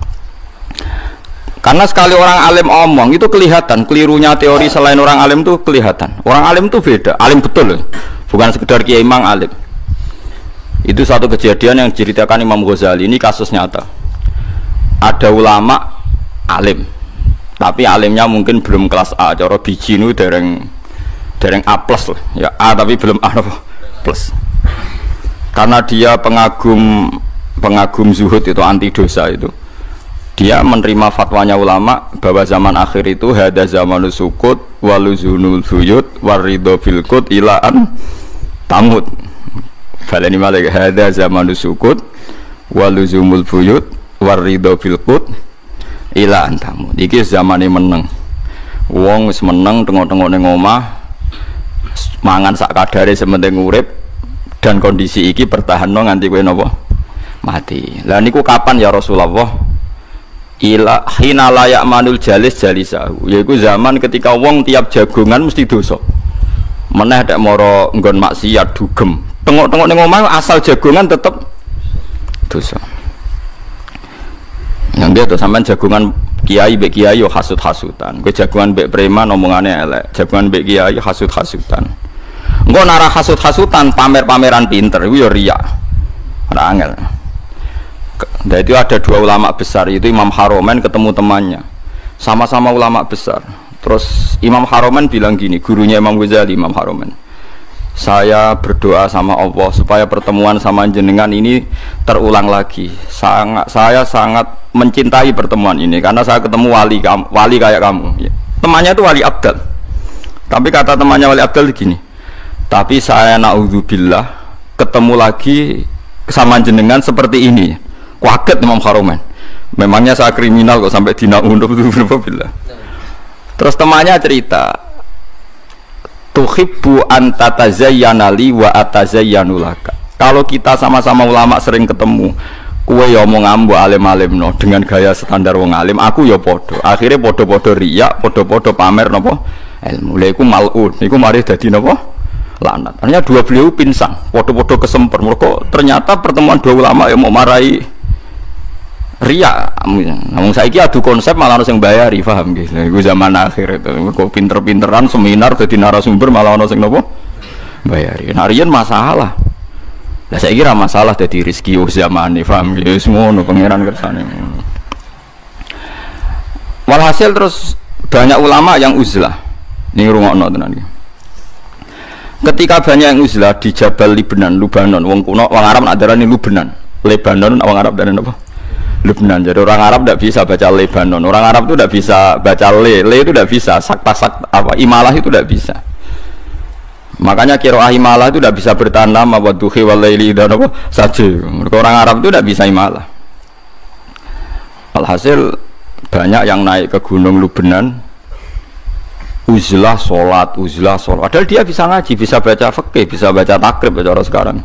Karena sekali orang alim omong itu kelihatan kelirunya teori selain orang alim tuh kelihatan. Orang alim tuh beda, alim betul loh. Bukan sekedar kiai mang alim. Itu satu kejadian yang diceritakan Imam Ghazali, ini kasus nyata. Ada ulama alim, tapi alimnya mungkin belum kelas A, cara biji itu dereng A plus lah, ya A tapi belum A plus. Karena dia pengagum zuhud itu anti dosa itu. Dia menerima fatwanya ulama bahwa zaman akhir itu hada zamanus sukut waluzunul buyut waridho filkut ilaan tamut. Baleni malih hada zamanus sukut waluzumul buyut waridho filkut ilaan tamut. Iki zamane meneng. Wong wis meneng tengok-tengok ning omah mangan sak kadare sementing urip dan kondisi iki bertahanno nganti kowe napa mati. Lah niku kapan ya Rasulullah? Ila hina layak manul jalis jalisahu, yaitu zaman ketika wong tiap jagongan mesti dosa. Meneh dak moro nggon maksiat dugem. Tengok-tengok ning omah asal jagongan tetep dosa. Yang dia tuh sampean jagongan kiai mbek kiai yo hasud-hasutan. Kowe jagongan mbek preman omongane elek, jagongan mbek kiai hasud-hasutan. Engko nara hasud-hasutan pamer-pameran pinter iku yo riya. Ora angel. Nah itu ada dua ulama besar, itu Imam Haromen ketemu temannya, sama-sama ulama besar. Terus Imam Haromen bilang gini, gurunya Imam Ghazali, Imam Haromen, saya berdoa sama Allah supaya pertemuan sama jenengan ini terulang lagi. Saya sangat mencintai pertemuan ini karena saya ketemu wali kayak kamu. Temannya itu wali Abdal. Tapi kata temannya wali Abdal begini. Tapi saya naudzubillah ketemu lagi sama jenengan seperti ini. Kaget Imam Haromen. Memangnya saya kriminal kok sampai dinaudzubillah. Terus temannya cerita, tuhibbu an tatazayyana li wa atazayyanu laka. Kalau kita sama-sama ulama sering ketemu, kowe ya omong ambo alim-alimno dengan gaya standar wong alim, aku ya podo. Akhirnya podo-podo riya, podo-podo pamer napa ilmu. Lha iku mal'un, niku mari dadi napa? Lanat. Artinya dua beliau pinsang, podo-podo kesemper. Mergo ternyata pertemuan dua ulama yang mau marahi riya. Namun saiki adu konsep malah ono sing bayari, paham nggih. Lha iku zaman akhir itu. Kok pinter-pinteran seminar dadi narasumber malah ono sing napa? Bayari. Nah, riyen masalah. Lah saiki ra masalah dadi rezeki zamane, paham nggih. Wis ngono pangeran kersane. Walhasil terus banyak ulama yang uzlah. Ning rungokno tenan iki. Ketika banyak yang uzlah di Jabal Libanon, wong kuno, wong Arab nak darani Lebanon. Lebanon wong Arab darani apa? Lebanon. Jadi orang Arab tidak bisa baca Lebanon. Orang Arab itu tidak bisa baca le itu tidak bisa. Sakta apa imalah itu tidak bisa. Makanya qiraah imalah itu tidak bisa bertahan lama. Wadduhi walaili dan apa saja. Orang Arab itu tidak bisa imalah. Alhasil banyak yang naik ke gunung Lebanon, uzlah sholat. Padahal dia bisa ngaji, bisa baca fikih, bisa baca takrib cara sekarang.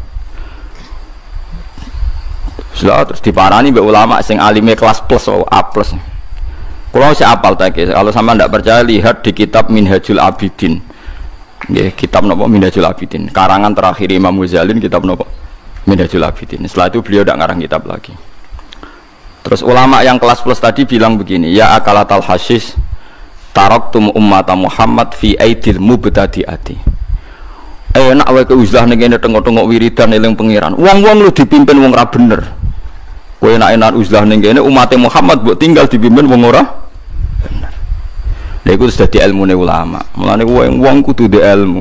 Terus diparani mbek ulama sing alime kelas plus atau A+. Kalau saya apal tak, kalau sama ndak percaya lihat di kitab Minhajul Abidin. Nggih, kitab napa Minhajul Abidin. Karangan terakhir Imam Ghazali kitab napa Minhajul Abidin. Setelah itu beliau ndak ngarang kitab lagi. Terus ulama yang kelas plus tadi bilang begini, ya akalatal hasis taraktum ummata Muhammad fi aidil mubtadi'ati. Enak wae keuzlah ning kene tengok-tengok wiridan eling pangeran. Wong-wong lu dipimpin wong ra bener. Kowe enak-enak uzlah ning kene umat Muhammad mbok tinggal dipimpin wong ora bener. Lha iku wis dadi ilmune ulama. Mulane wong kudu ndek ilmu.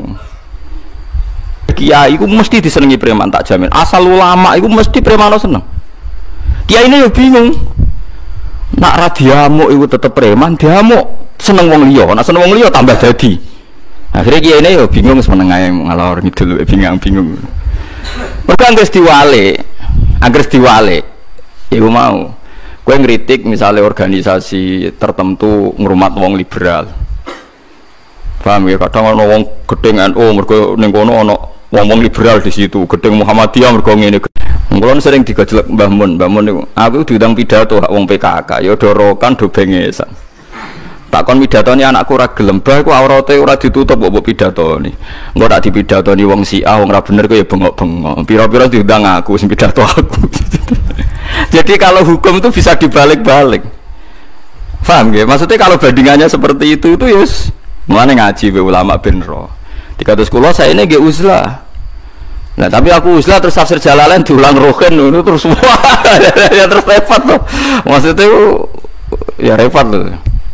Kiai iku mesti disenengi preman tak jamin. Asal ulama iku mesti premano seneng. Kiai ini yo bingung. Nak ra diamuk iku tetep preman, diamuk seneng wong liya. Nak seneng wong liya tambah dadi. Akhirnya kiai ini yo bingung seneng ae ngalor ngidul bingung. Mergo anggere diwale. Iku mau kowe ngritik misalnya organisasi tertentu ngrumat wong liberal. Paham ya, kadang ana wong gedeng NU mergo ning kono ana wong liberal di situ, gedeng Muhammadiyah mergo ngene. Kulo sering digojlek Mbah Mun niku. Aku diundang pidato hak wong PKK, ya dorokan do bengesan. Takon pidatone anakku ora gelem, bah iku aurate ora ditutup kok pidatone. Engko tak dipidatoni wong Syiah wong ora bener kok ya bengok-bengok. Pira-pira diundang aku sing pidato aku. Jadi kalau hukum itu bisa dibalik-balik. Paham nggih? Maksudnya kalau bandingannya seperti itu yes. Mulane ngaji be ulama ben ro. 300 kula saya ini nggih uzlah. Nah, tapi aku uzlah terus tafsir Jalalain diulang rohen ngono terus wah ya terus repot loh. Maksudnya ya repot loh.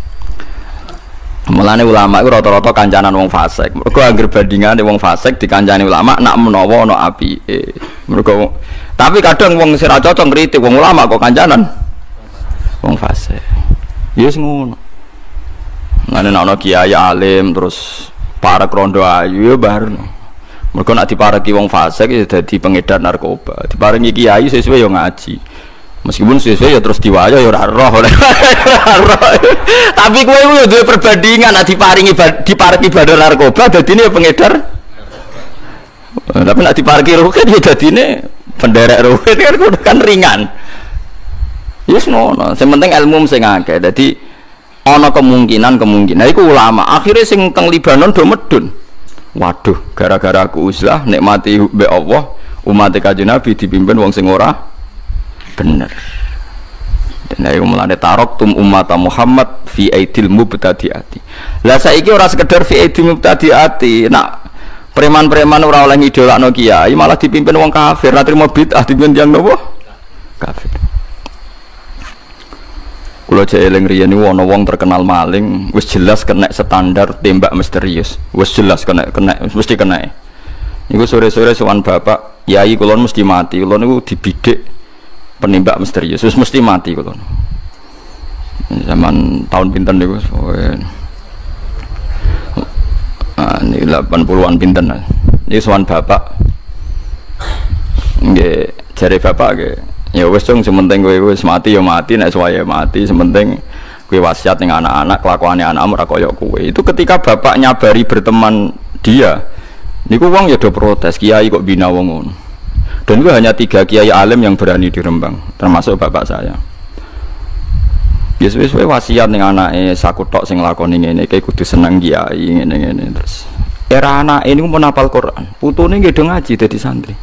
Mulane ulama itu rata-rata kancanan wong fasik. Mergo anggere bandingane wong fasik dikancani ulama nak menawa ana apike. Mergo tapi kadang wong sing ra cocok ngritik wong ulama kok kancanan wong fasik. Ya wis ngono. Ngene ana kiai alim terus para krondo ayu ya bareng. Mergo nak dipareki wong fasik ya dadi pengedar narkoba. Diparingi kiai sesuai yo ngaji. Meskipun sesuai ya terus diwaya ya ora roh. Tapi kowe yo duwe perbandingan nak dipareki bandar narkoba dadine pengedar. Tapi nak dipareki ruket ya dadine penderek ruket kan ringan. Yes ngono. Sing penting ilmu sing akeh. Dadi ana kemungkinan iku ulama. Akhire sing teng Libanon do medun. Waduh, gara-gara aku uzlah nikmati mbek Allah, umat Kanjeng Nabi dipimpin wong sing ora bener. Dan ayo mulane taraktum ummata Muhammad fi aidil mubtadi'ati. Lah saiki ora sekedar fi aidil mubtadi'ati. Nak preman-preman ora oleh ngidolakno kiai, malah dipimpin wong kafir, ra trimo bid'ah dipimpin yang nopo? Kafir. Kula jek eling riyen niku ana wong terkenal maling, wis jelas kena standar tembak misterius. Wis jelas kena mesti kena. Niku sore-sore sowan bapak, yai kulon mesti mati. Kulon niku dibidik penimbak misterius, terus mesti mati kulon. Zaman tahun pinten niku. Ini 80-an pinten. Ini sowan bapak. Nggih, jare bapak nggih. Ya wis dong, sementing kowe wis mati ya mati, nek suwaye mati, sementing kowe wasiat ning anak-anak, kelakuane anakmu ora kaya kowe. Itu ketika bapak nyabari berteman dia. Niku wong ya do protes, kiai kok bina wong ngono. Dan itu hanya 3 kiai alim yang berani di Rembang, termasuk bapak saya. Wis wasiat ning anake sakutok sing lakoni ngene iki kudu seneng kiai ngene-ngene terus. Era anak ini pun hafal Quran, putune nggih do ngaji dadi santri.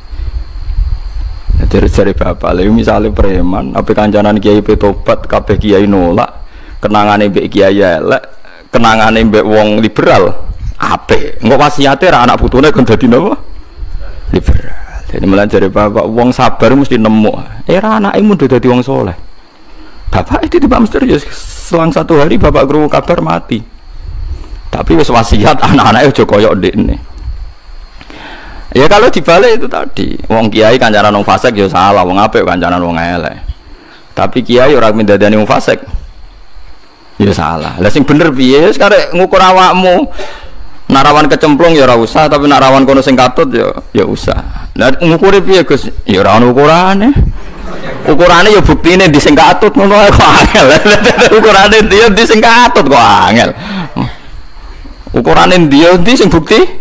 Dari bapak, lha misale preman, ape kancanan kiai petobat, kabeh kiai nolak, kenangane mbek kiai elek, kenangane mbek wong liberal, ape? Engko wasiate ra anak putune kon dadi napa? Liberal. Jadi mulai dari bapak, wong sabar mesti nemu. Era anake mun dadi wong soleh. Bapak itu tiba misterius, selang 1 hari bapak krungu kabar mati. Tapi wis wasiat anak-anake aja koyo ndekne. Ya kalau dibalik itu tadi, wong kiai kancanan wong fasik ya salah, wong apik kancanan wong elek. Tapi kiai ora mindadani wong fasik. Ya salah. Lah sing bener piye? Wis karek ngukur awakmu. Narawan kecemplung ya ora usah, tapi narawan kono sing katut ya usah. Lah ngukure piye Gus? Ya ora ono ukurane. Ukurane ya buktine di sing katut ngono kok angel. Ukurane dia di sing katut kok angel. Ukurane dia di sing bukti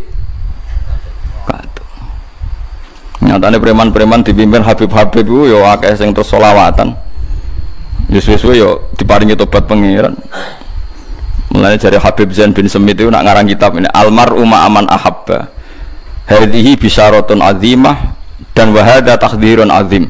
nyatane preman-preman dipimpin Habib-Habib ku yo akeh sing terus selawatan. Yo suwe-suwe yo diparingi tobat pangeran. Mulane jare Habib Zain bin Semit itu nak ngarang kitab ini Al-Mar'u Ma'aman Ahabba. Hadhihi bisyaratun azimah dan wa hadza takdzirun azim.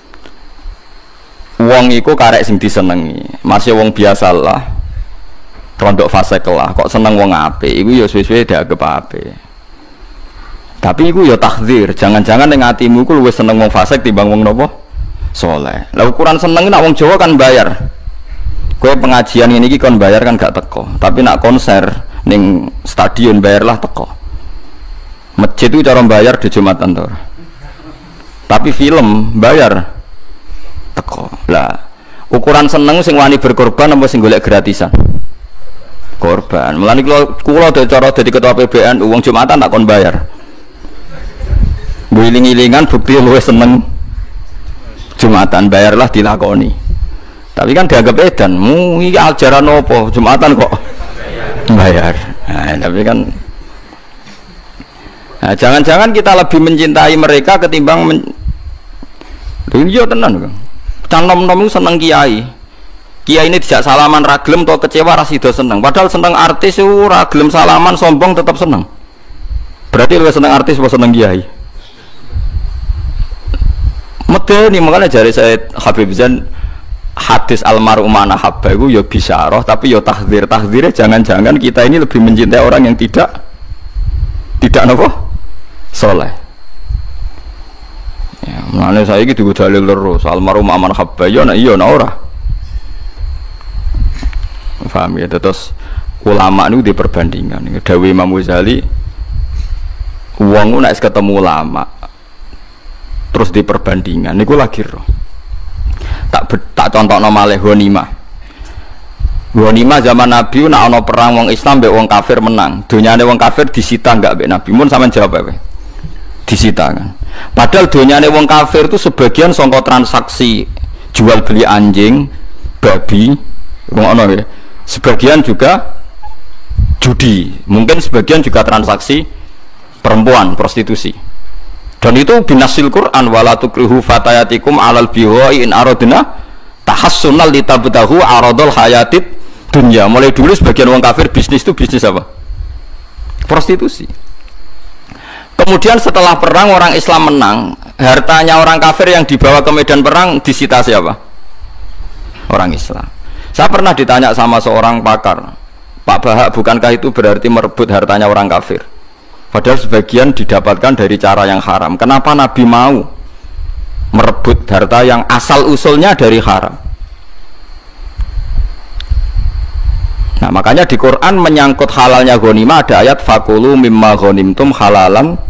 Wong iku karek sing disenengi. Masih wong biasalah. Rondok fasik lah kok seneng wong apik iku yo suwe-suwe dianggap apik. Tapi itu ya takdir, jangan-jangan yang hatimu itu lebih seneng wong fasik timbang wong nopo soleh. Lah ukuran seneng nak wong Jawa kan bayar. Kowe pengajian ini kon bayar kan gak teko. Tapi nak konser ning stadion bayarlah teko. Masjid itu cara bayar di Jumatan tuh. Tapi film bayar teko. Lah ukuran seneng sing wani berkorban apa sing golek gratisan? Korban. Mulane kula cara dadi ketua PBNU wong Jumatan tak kon bayar. Guling-gilingan bukti lu seneng Jumatan bayarlah dilakoni. Tapi kan dianggap edan, iki ajaran apa Jumatan kok bayar. Nah, tapi kan jangan-jangan kita lebih mencintai mereka ketimbang iya tenan Kang. Can nom-nom seneng kiai. Kiai ini tidak salaman ragilem atau kecewa rasido seneng. Padahal seneng artis itu ragilem salaman sombong tetap seneng. Berarti lu seneng artis apa seneng kiai? Medeni makanya jari saya Habib Zain hadis almarhum mana habba itu ya bisyarah tapi ya tahdzirnya jangan-jangan kita ini lebih mencintai orang yang tidak apa soleh. Ya, makanya saya gitu dalil terus almarhum aman habba ya nah iya nah ora. Paham ya? Terus ulama itu diperbandingkan. Dawe Imam Ghazali wong nek ketemu ulama terus diperbandingan niku lagi roh. Tak contohno malih ghanimah zaman Nabi nak ana perang wong Islam mbek wong kafir menang donyane wong kafir disita enggak mbek Nabi mun sampean jawab apa disita kan padahal donyane wong kafir itu sebagian sangka transaksi jual beli anjing babi ngono ya sebagian juga judi mungkin sebagian juga transaksi perempuan prostitusi. Dan itu binasil Quran wala tukrihu fatayatikum alal biwai in aradna tahassunal litabtahu aradul hayatid dunya. Mulai dulu sebagian orang kafir bisnis itu bisnis apa? Prostitusi. Kemudian setelah perang orang Islam menang, hartanya orang kafir yang dibawa ke medan perang disita siapa? Orang Islam. Saya pernah ditanya sama seorang pakar, Pak Bahak, bukankah itu berarti merebut hartanya orang kafir? Padahal sebagian didapatkan dari cara yang haram. Kenapa Nabi mau merebut harta yang asal usulnya dari haram? Nah makanya di Quran menyangkut halalnya ghanimah ada ayat fakulu mimma ghanimtum halalan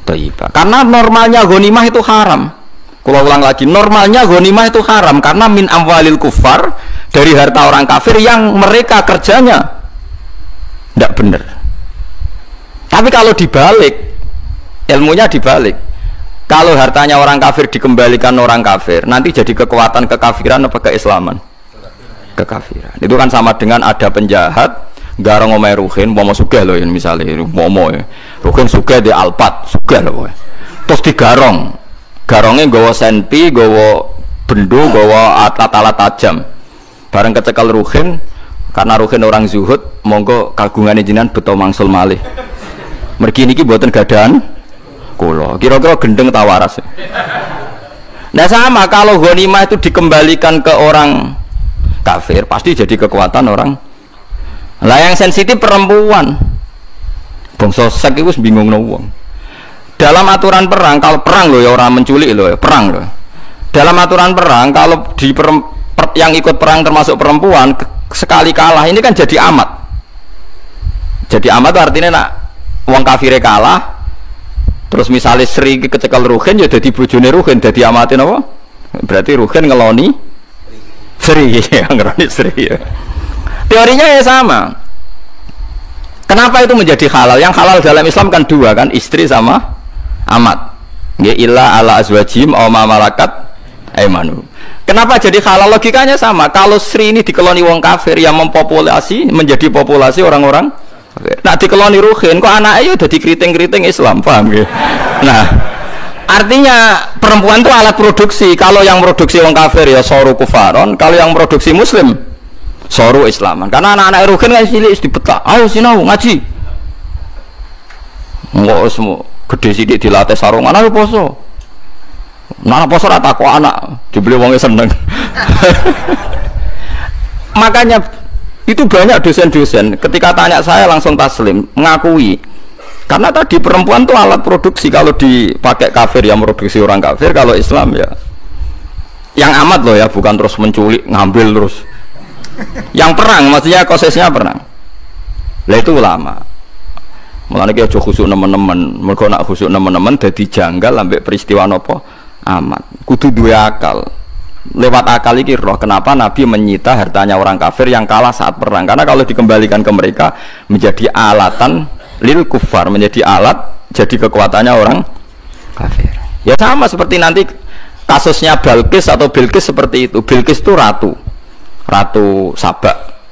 thayyibah. Karena normalnya ghanimah itu haram. Kalau ulang lagi, normalnya ghanimah itu haram karena min amwalil kufar, dari harta orang kafir yang mereka kerjanya tidak benar. Tapi kalau dibalik, ilmunya dibalik. Kalau hartanya orang kafir dikembalikan orang kafir, nanti jadi kekuatan kekafiran apa keislaman? Kekafiran. Itu kan sama dengan ada penjahat garong omae Ruhin, mau sugih loh misalnya, mau ya. Ruhin sugih di Alpat, sugih loh. Terus digarong, garongnya gawa senpi, gawa bendu, gawa alat-alat tajam. Bareng kecekel Ruhin, karena Ruhin orang zuhud, monggo kagungan jenengan beto mangsul malih. Mergi niki mboten gadahan kula. Kira-kira gendeng ta waras. Nah sama kalau ghanimah itu dikembalikan ke orang kafir, pasti jadi kekuatan orang. Lah yang sensitif perempuan. Bangsa sek iku wis bingungno wong. Dalam aturan perang, kalau perang loh ya orang menculik loh ya, perang loh. Dalam aturan perang kalau di yang ikut perang termasuk perempuan sekali kalah ini kan jadi amat. Jadi amat itu artinya nak wong kafire kalah. Terus misalnya Sri kecekel Ruhin ya dadi bojone Ruhin, dadi amatin apa? Berarti Ruhin ngeloni Sri, ngeloni Sri ya. Teorinya ya sama. Kenapa itu menjadi halal? Yang halal dalam Islam kan dua kan, istri sama amat. Ya illa ala azwajim aw ma malakat aymanu. Kenapa jadi halal? Logikanya sama. Kalau Sri ini dikeloni wong kafir yang mempopulasi menjadi populasi orang-orang nah dikeloni Ruhin, kok anaknya udah dikriting-kriting Islam, paham ya? Nah, artinya perempuan itu alat produksi. Kalau yang produksi orang kafir ya soru kufaron, kalau yang produksi muslim soru Islaman. Karena anak-anak Ruhin kan cilik dipetak, ayo sinau ngaji. Enggak semua gede sidik dilatih sarungan, ayo poso. Nah poso rata kok anak dibeli wongnya seneng. Makanya itu banyak dosen-dosen ketika tanya saya langsung taslim mengakui karena tadi perempuan tuh alat produksi. Kalau dipakai kafir yang produksi orang kafir, kalau Islam ya yang amat loh ya, bukan terus menculik ngambil terus yang perang, maksudnya prosesnya perang lah itu ulama. Mulane ki aja khusuk nemen-nemen, mergo nak khusuk nemen-nemen dadi janggal ambek peristiwa napa amat. Kudu duwe akal. Lewat akal iki roh kenapa Nabi menyita hartanya orang kafir yang kalah saat perang, karena kalau dikembalikan ke mereka menjadi alatan lil kufar, menjadi alat jadi kekuatannya orang kafir. Ya sama seperti nanti kasusnya Balkis atau Bilqis seperti itu. Bilqis itu ratu Sabak.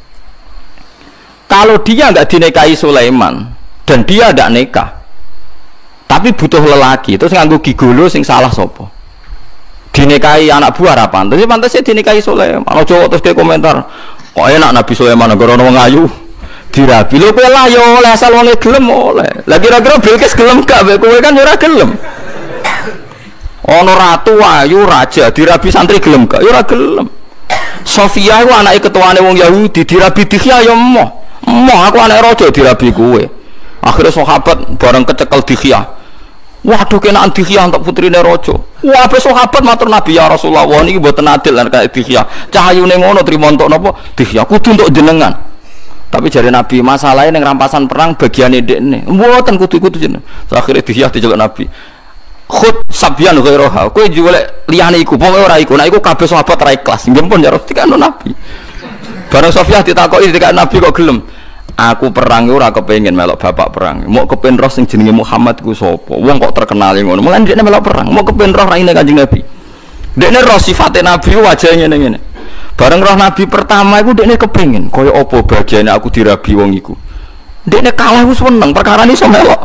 Kalau dia nggak dinikahi Sulaiman dan dia tidak nikah tapi butuh lelaki, terus nganggo gigolo sing salah sopo? Dinikahi anak buah apa pantasnya dinikahi Sulaiman. Kalau cowok terus dia komentar, kok enak Nabi Sulaiman negara wong ayu dirabi lho kowe lah ya oleh asal wong gelem oleh. Lah kira-kira Bilqis gelem gak kowe kan ora gelem. Ono ratu ayu raja dirabi santri gelem gak? Ya ora gelem. Sofia iku anake ketuane wong Yahudi dirabi Dihya ya emoh. Emoh aku anak raja dirabi kowe. Akhirnya sahabat bareng kecekel Dihya. Waduh kenaan Dihya untuk putrine raja. Wah apa sahabat matur Nabi ya Rasulullah, wah niki mboten adil lan kaya Dihya. Cahayune ngono trimo entuk napa? Dihya kudu untuk jenengan. Tapi jare Nabi masalahnya ning rampasan perang bagiane ndekne. Mboten kudu jenengan. Akhire Dihya diceluk Nabi. Khud sabyan ghairoha. Kowe golek liyane iku, pokoke ora iku. Nek iku kabeh sahabat ra ikhlas. Nggih pun ya dikano Nabi. Bareng Sofia ditakoki dikano Nabi kok gelem. Aku perang ora kepengin melok bapak perang. Mau kepen roh sing jenenge Muhammad ku sapa? Wong kok terkenal ngono. Mulane dekne melok perang. Mau kepen roh raine Kanjeng Nabi. Dekne roh sifate Nabi wajahnya ngene. Bareng roh Nabi pertama iku dekne kepengin kaya apa bagiane aku dirabi wong iku. Dekne kalah wis seneng perkara iso melok.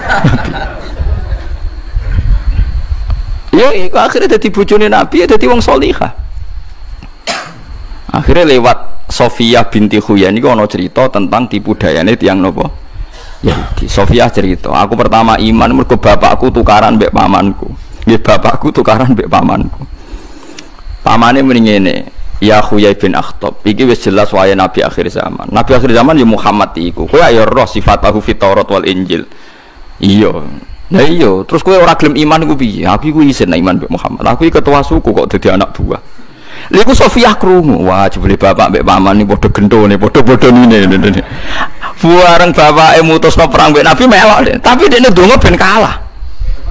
Ya iku akhirnya dadi bojone Nabi, dadi wong salihah. Akhirnya lewat Sofia binti Huyai ini ada cerita tentang tipu dayane tiang nopo Yahudi. Sofia cerita, aku pertama iman mergo bapakku tukaran mbek pamanku. Nggih bapakku tukaran mbek pamanku. Pamane muni ngene, ya Huyai bin Akhtab. Iki wis jelas wae nabi akhir zaman. Nabi akhir zaman ya Muhammad iku. Kowe ayo roh sifatahu fit Taurat wal Injil. Iya. Nah iya, terus kowe ora gelem iman iku piye? Aku iku isin iman mbek Muhammad. Aku iki ketua suku kok dadi anak buah. Liku Sofia krungu, wah jebule bapak mbek paman iki padha gentone, padha-padha ngene. Bareng bapake mutusno perang mbek Nabi melok, tapi dekne donga ben kalah.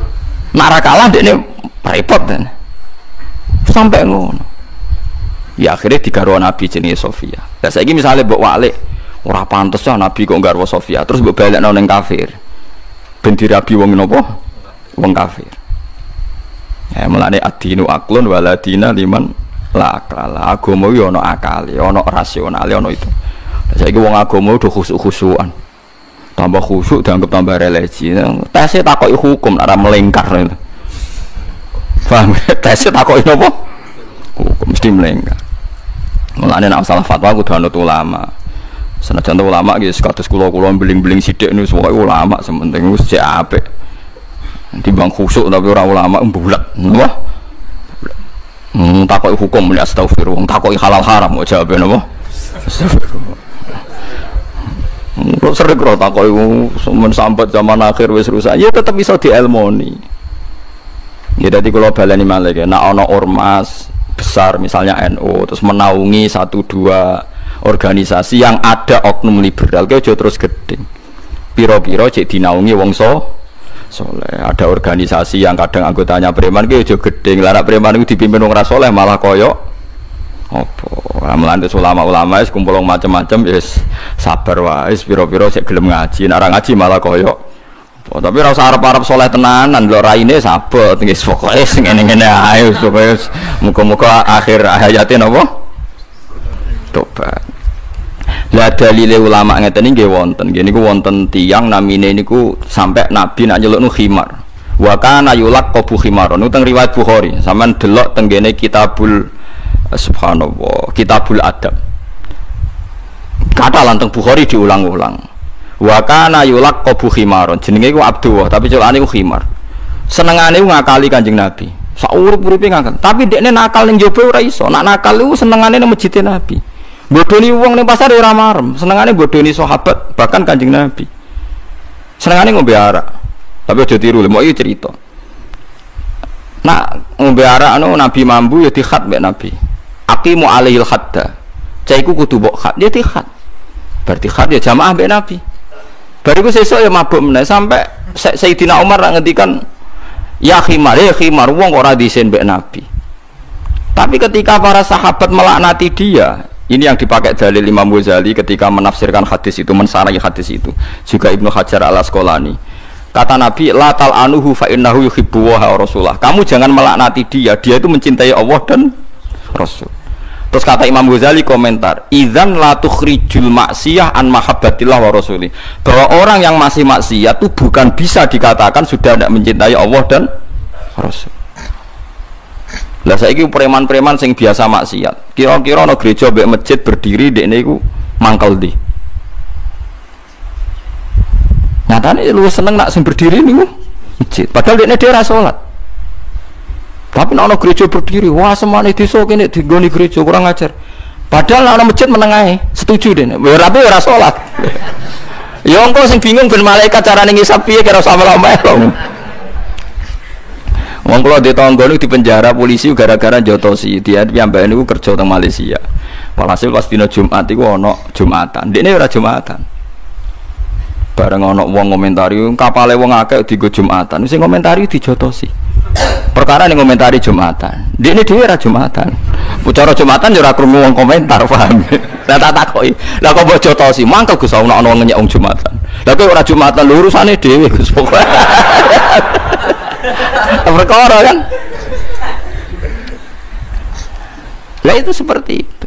Nara kalah dekne repot kan. Sampai ngono. Ya akhirnya digarwa Nabi jenenge Sofia. Lah saiki misale mbok walik ora pantes ya Nabi kok garwa Sofia, terus mbok balekno ning kafir. Ben dirabi wong napa? Wong kafir. Ya mulane adinu aklun waladina liman la akala. Agama yo ana akale, ana rasionale, ana itu. Saiki wong agama udah khusuk-khusukan. Tambah khusuk dianggap tambah religi. Tesnya takoki hukum ora melengkar. Paham? Tesnya takoki napa? Hukum mesti melengkar. Mulane nek salah fatwa kudu anut ulama. Senajan ulama iki kados kula beling-beling sithik niku pokoke ulama sementing wis cek apik. Timbang khusuk tapi ora ulama mbulat. Napa? Takoki hukum nek astagfirullah, takoki halal haram kok jawabe napa? Astagfirullah. Kok sering karo takoki men sambat zaman akhir wis rusak, ya tetep iso dielmoni. Ya dadi kula baleni malih ya, nek ana ormas besar misalnya NU terus menaungi 1-2 organisasi yang ada oknum liberal, ke aja terus gedeng. Piro-piro cek dinaungi wong soleh. Ada organisasi yang kadang anggotanya preman, ke aja gedeng. Lah nek preman iku dipimpin wong ra soleh malah koyo apa? Melantes ulama-ulama wis kumpul macam-macam wis sabar wae, wis pira-pira sik gelem ngaji, nek ora ngaji malah koyo apa. Tapi ora usah arep-arep saleh tenanan, lho raine sabet wis pokoke ngene-ngene ae wis pokoke muga-muga akhir hayate napa? Tobat. Lah dalile ulama ngeten iki nggih wonten. Nggih niku wonten tiyang namine niku sampai Nabi nak nyelukno khimar. Wa kana yulaqabu khimaron. Niku teng riwayat Bukhari. Sampeyan delok teng kene kitabul subhanallah, kitabul adab. Kata lanteng Bukhari diulang-ulang. Wa kana yulaqabu khimaron. Jenenge iku Abdullah, tapi celane iku khimar. Senengane iku ngakali Kanjeng Nabi. Sak urip-uripe ngakal. Tapi dekne nakal ning jaba ora iso. Nak nakal iku senengane ning masjid Nabi. Bodoni wong ning pasar ora marem. Senengane bodoni sahabat, bahkan Kanjeng Nabi. Senengane ngombe arak. Tapi aja tiru, mau iki cerita. Nak ngombe arak anu Nabi mambu ya dikhat mbek Nabi. Aqimu alaihil hadda. Caiku kudu mbok khat, dia dikhat. Berarti khat ya jamaah mbek Nabi. Bariku sesuk ya mabuk meneh sampai Sayyidina Umar ngendikan ya khimar, wong ora disen mbek Nabi. Tapi ketika para sahabat melaknati dia, ini yang dipakai dalil Imam Ghazali ketika menafsirkan hadis itu, mensarahi hadis itu. Juga Ibnu Hajar Al-Asqalani. Kata Nabi, la tal'anuhu fa innahu yuhibbu wa Rasulullah. Kamu jangan melaknati dia itu mencintai Allah dan Rasul. Terus kata Imam Ghazali komentar, idzan la tukhrijul maksiyah an mahabbatillah wa rasuli. Bahwa orang yang masih maksiat itu bukan bisa dikatakan sudah tidak mencintai Allah dan Rasul. Lah saiki preman-preman sing biasa maksiat. Kira-kira ana gereja mbek masjid berdiri dekne iku mangkel ndi? Nyatane lu seneng nak sing berdiri niku masjid. Padahal dekne dhewe ora salat. Tapi nek ana gereja berdiri, wah semane desa kene digoni gereja kurang ajar. Padahal ana masjid meneng ae, setuju dene. Ora salat. Ya engko sing bingung ben malaikat carane ngisap piye kira sama-sama. Wong kula di tangga niku dipenjara polisi gara-gara jotosi. Dia piyambake niku kerja teng Malaysia. Walhasil pas dina Jumat iku ana Jumatan. Dekne ora Jumatan. Bareng ana wong komentari, kapale wong akeh dienggo Jumatan. Sing komentari dijotosi. Perkara ning komentari Jumatan. Dekne dhewe ora Jumatan. Bicara Jumatan ya ora krungu wong komentar, paham. Lah tak takoki. Lah kok mbok jotosi? Mangkel Gus ana ngenyek wong Jumatan. Lah kok ora Jumatan lho urusane dhewe Gus. Perkara kan. Lah itu seperti itu.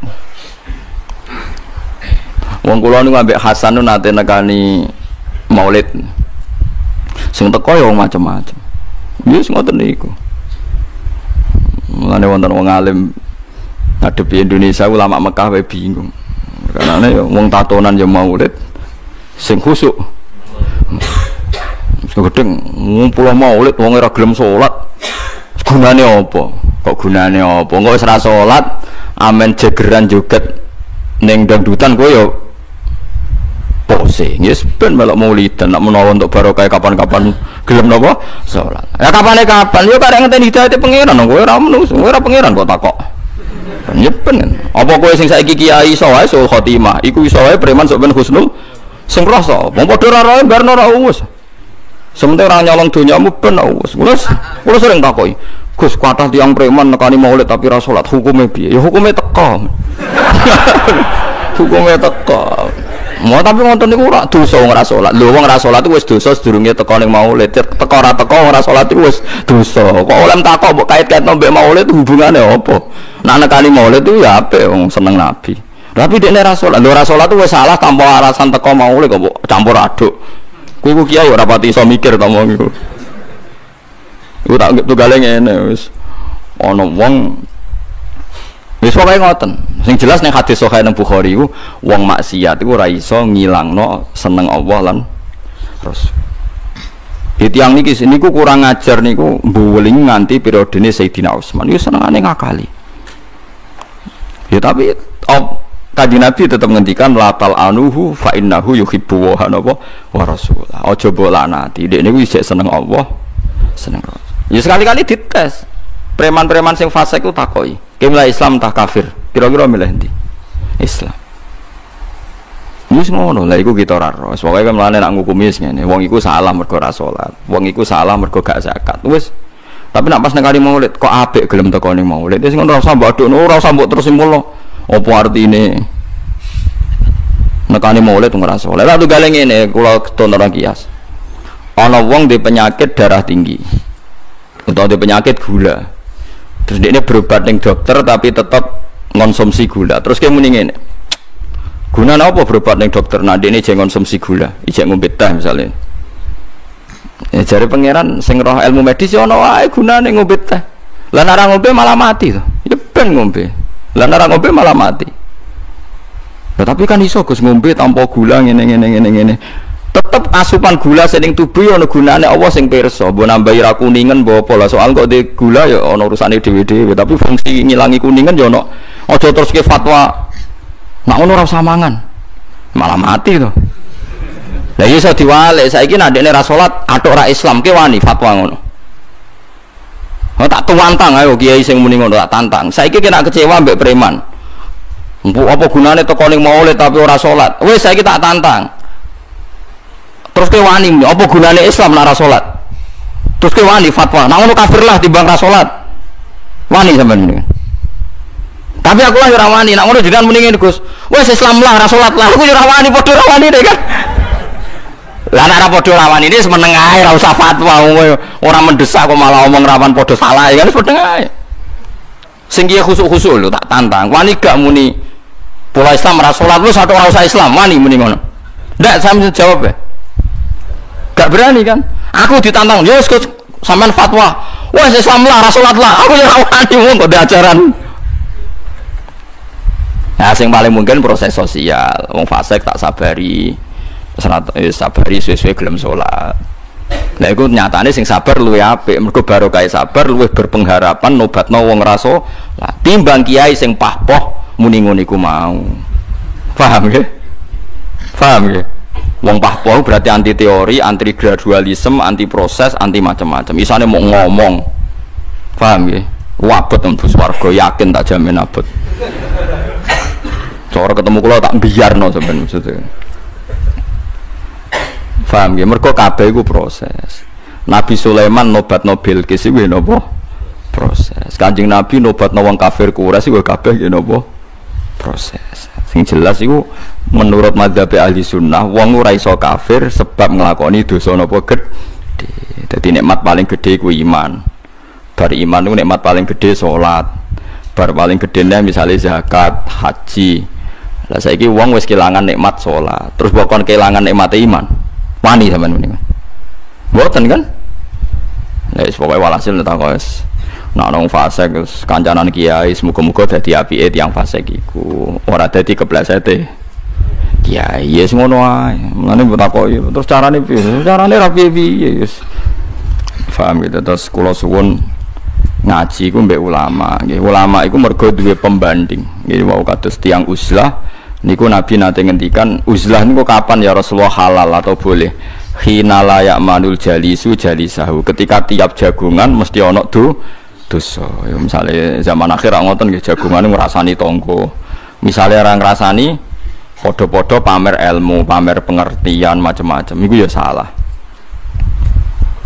Wong kula niku ambek Hasan nate nekani Maulid. Sing teko ya wong macam-macam. Wis ngoten niku. Mulane wonten wong alim ngadepi Indonesia ulama Mekah wae bingung. Karena ya wong tatonan ya Maulid sing khusuk. Gedeng ngumpul Maulid wong ora gelem salat. Gunane apa? Kok gunane apa? Engko wis ora salat, amen jegeran joget ning dangdutan kowe ya pose. Yes ben melok Maulidan nek menawa untuk barokah kapan-kapan gelem napa? Salat. Ya kapane kapan? Yo karek ngenteni hidayate pangeran kowe ora menungso, kowe ora pangeran kok takok. Ya ben. Apa kowe sing saiki kiai iso wae sul khotimah, iku iso wae preman sok ben husnul sing rasa. Wong padha ora roe barno ora umus. Sementara orang nyolong dunyamu ben wis. Kula sering takoki, Gus, kathah tiyang preman nekani maulid tapi ra salat, hukume piye? Ya hukume teko. Hukume teko. Mau tapi ngoten niku ora dosa wong ora salat. Lho wong ora salat wis dosa sedurunge teko ning maulid. Teko ora teko ora salat iku wis dosa. Kok oleh takok mbok kait-kaitno mbek maulid hubungane apa? Nek nekani maulid itu ya apik wong seneng Nabi. Tapi dekne ra salat. Lho ora salat wis salah tanpa alasan teko maulid kok campur aduk. Kuwi ku kiai ora pati iso mikir to wong iku. Iku tak tunggale ngene wis. Ana wong wis pokoke ngoten. Sing jelas ning hadis sahih nang Bukhari iku wong maksiat iku ora iso ngilangno seneng Allah lan Rasul. Tiyang niki niku kurang ajar niku mbuweling nganti periodene Sayyidina Utsman. Iku senengane ngakali. Ya tapi Kanjeng Nabi tetap ngendikan latal anuhu fa innahu yuhibbu wa rasulah. Aja mbok laknati. Dekne kuwi isih seneng Allah, seneng Rasul. Ya sekali-kali dites. Preman-preman sing fasik ku takoki, "Ki milih Islam tah kafir?" Kira-kira milih ndi? Islam. Wis ngono, lha iku kita ora ro. Pokoke mlane nak ngukumi wis ngene. Wong iku salah mergo ora salat. Wong iku salah mergo gak zakat. Wis. Tapi nak pas nekani maulid kok apik gelem teko ning maulid. Wis ngono ora usah mbok adukno, ora usah mbok terus simpulno. Apa artine? Nekani maulid ora salat. Lah tunggale ngene, kula keton ora kias. Ana wong di penyakit darah tinggi. Utawa di penyakit gula. Terus dia berobat ning dokter tapi tetap konsumsi gula. Terus kayak muni ngene. Gunane apa berobat ning dokter? Nah dene jek konsumsi gula, ijek ngombe teh misale. Jare pangeran sing roh ilmu medis ya ana wae gunane ngombe teh. Lah nek ora ngombe malah mati to. Ya ben ngombe. Lah nek ora ngombe malah mati. Nah, tapi kan iso Gus ngombe tanpa gula ngene. Tetep asupan gula sing tubuh ana gunane Allah sing pirsa. Mbok nambahi ra kuningen mbok apa lah soal kok di gula ya ana urusane dhewe-dhewe, tapi fungsi ngilangi kuningen ya ana. Aja terus ke fatwa nek ngono ora usah mangan. Malah mati to. Lah iso diwalik saiki nek ndekne ra salat atuk ra Islam ki wani fatwa ngono. Oh tak tuwantang ayo kiai sing muni ngono tak tantang. Saiki kena kecewa mbek preman. Mbok apa gunane teko ning maulid tapi ora salat. Wis saiki tak tantang. Terus ke wani, apa gunane Islam nek ora salat? Terus ke wani fatwa, nek ngono kafir lah timbang ra salat. Wani sampean ini. Tapi aku lah ora wani, nek ngono jenengan muni ngene Gus. Wes Islam lah ra salat lah, aku ora wani padha ora wani kan. Lah nek ora padha ora wani ini semeneng ae ora usah fatwa, ora mendesak kok malah omong rawan padha salah kan semeneng ae. Sing kiye khusuk-khusuk lho tak tantang. Wani gak muni pola Islam ra salat lu satu ora usah Islam, wani muni ngono. Ndak sampe jawab ya. Gak berani kan? Aku ditantang, yo sampean fatwa. Wah, Islam lah, salat lah. Aku ya wani wong kok ajaran. Nah, sing paling mungkin proses sosial. Wong fasik tak sabari. Sabari sesuai gelem salat. Lah iku nyatane sing sabar luwih apik, mergo barokah sabar luwih berpengharapan nobatno wong raso. Lah timbang kiai sing pahpoh muni ngono iku mau. Paham nggih? Paham nggih? Wong pahpoh berarti anti teori, anti gradualisme, anti proses, anti macam-macam. Isane mau ngomong, paham ya? Wabot untuk swarga yakin tak jamin abot. Cara ketemu kula tak biarno sampean maksudnya. Paham ya? Mergo kabeh iku proses. Nabi Sulaiman nobatno Bilqis iku napa? Proses. Kanjeng Nabi nobatno wong kafir Quraisy iku kabeh napa? Proses. Sing jelas iku menurut madzhab ahli sunnah wong ora iso kafir sebab nglakoni dosa napa gedhe. Dadi nikmat paling gedhe ku iman. Bar iman iku nikmat paling gedhe salat. Bar paling gedene misale zakat, haji. Lah saiki wong wis kelangan nikmat salat, terus bukan kelangan nikmat iman. Wani sampean muni. Mboten kan? Lah wis pokoke walhasil tak wis nak nong fase kancanan kiai semoga-moga dadi apike tiyang fase iku ora dadi keblesete kiai yes ngono ae mulane mbok takoki terus carane piye ra piye wis paham gitu. Terus kula suwun ngaji iku mbek ulama nggih ulama iku mergo duwe pembanding nggih wau kados tiyang uzlah niku Nabi nate ngendikan uzlah niku kapan ya Rasulullah halal atau boleh hina layak manul jalisu jalisahu ketika tiap jagungan mesti ana dosa. Ya misalnya zaman akhir ngoten nggih jagungane ngrasani tangga. Misale orang ngrasani padha-padha pamer ilmu, pamer pengertian macam-macam iku ya salah.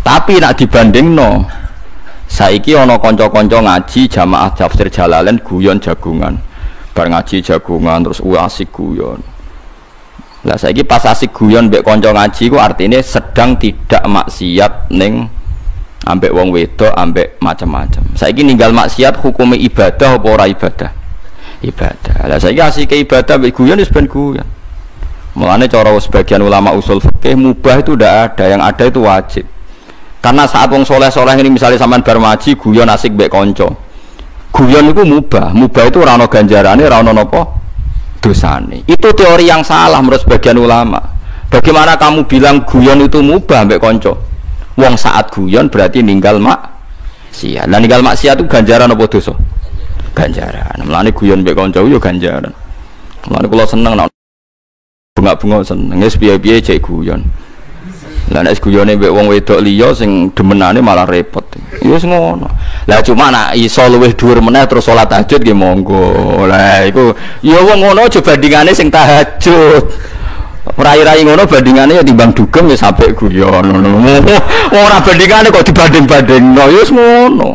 Tapi nak dibandingno saiki ana kanca-kanca ngaji jamaah tafsir Jalalain guyon jagungan. Bar ngaji jagungan terus asik guyon. Lah saiki pas asik guyon mbek kanca ngaji ku artine sedang tidak maksiat ning ambek wong wedok ambek macam-macam. Saiki ninggal maksiat hukume ibadah apa ora ibadah? Ibadah. Lah saiki asike ibadah mbek guyon wis ben guyon. Mulane cara sebagian ulama usul fikih mubah itu ndak ada, yang ada itu wajib. Karena saat wong soleh-soleh ini misalnya sampean bar ngaji guyon asik mbek kanca. Guyon itu mubah. Mubah itu ora ono ganjarane, ora ono napa dosane. Itu teori yang salah menurut sebagian ulama. Bagaimana kamu bilang guyon itu mubah mbek kanca? Wong saat guyon berarti ninggal maksiat. Lah ninggal maksiat itu ganjaran apa dosa? Ganjaran. Mulane guyon mbek kanca yo ganjaran. Mulane kula seneng nek bunga-bunga seneng wis piye-piye cek guyon. Lah nek guyone mbek wong wedok liya sing demenane malah repot. Ya wis ngono. Lah cuma nek iso luwih dhuwur meneh terus salat tahajud nggih monggo. Lah iku ya wong ngono aja bandingane sing tahajud. Rai-rai ngono bandingane ya timbang dugem wis apik guyon ngono. Ora bandingane kok dibanding-bandingno ya wis ngono.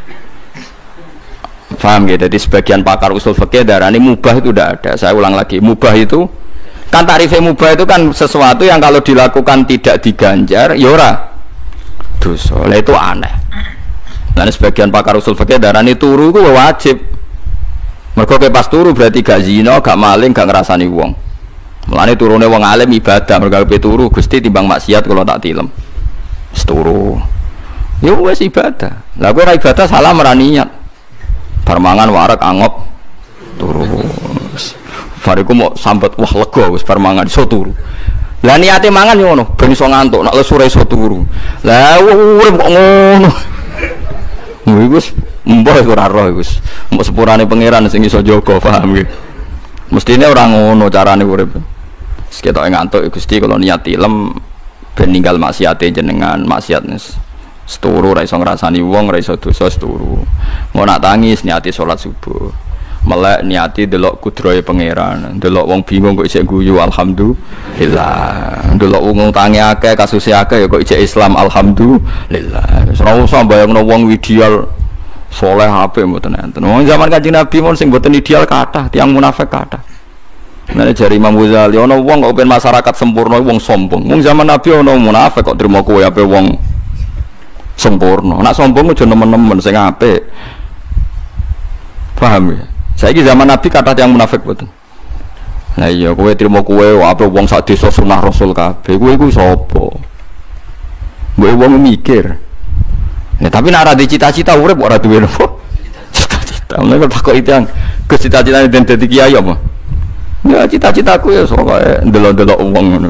Paham ya? Jadi sebagian pakar usul fikih darani mubah itu tidak ada. Saya ulang lagi, mubah itu kan tarifnya mubah itu kan sesuatu yang kalau dilakukan tidak diganjar ya ora dosa. Lah itu aneh. Nah sebagian pakar usul fikih darani turu itu wajib. Mergo pas turu berarti gak zina, gak maling, gak ngrasani wong. Mulane turune wong alim ibadah, mergo turu Gusti timbang maksiat kalau tak tilem. Wis turu. Ya wis ibadah. Lah kowe ora ibadah salah meraniat. Permangan warak angop turu. Bariku mau sambat wah lega wis permangan iso turu. Lah niate mangan yo ngono, ben iso ngantuk, nek lesu iso turu. Lah urip kok ngono. Iku wis mbah ora roh iku wis. Mbok sepurane pangeran sing iso jaga, paham nggih. Mestine ora ngono carane urip. Wis ketoke ngantuk Gusti kula niat tilem ben ninggal maksiate jenengan, maksiat seturu ra iso ngrasani wong, ra iso dosa seturu. Mau nak tangis niati salat subuh. Melek niati delok kudrohe pangeran. Delok wong bingung kok isih guyu alhamdulillah. Delok wong tangi akeh, kasuse akeh ya kok isih Islam alhamdulillah. Wis ora usah bayangno wong ideal saleh apik mboten enten. Wong zaman Kanjeng Nabi mon sing mboten ideal kathah, tiyang munafik kathah. Nah jari Imam Ghazali ana wong kok ben masyarakat sempurna wong sombong. Wong zaman Nabi ana munafik kok trimo kowe ape wong sempurna. Nak sombong aja nemen-nemen sing apik. Paham ya? Saiki zaman Nabi kata yang munafik betul. Nah iya kowe trimo kowe ape wong sak desa sunah Rasul kabeh. Kowe iku sapa? Kowe wong mikir. Ya tapi nek ora cita-cita urip ora duwe nopo. Cita-cita. Nek takok itu yang cita-citane den dadi kiai apa? Ya cita-citaku ya soalnya delok-delok wong ngono.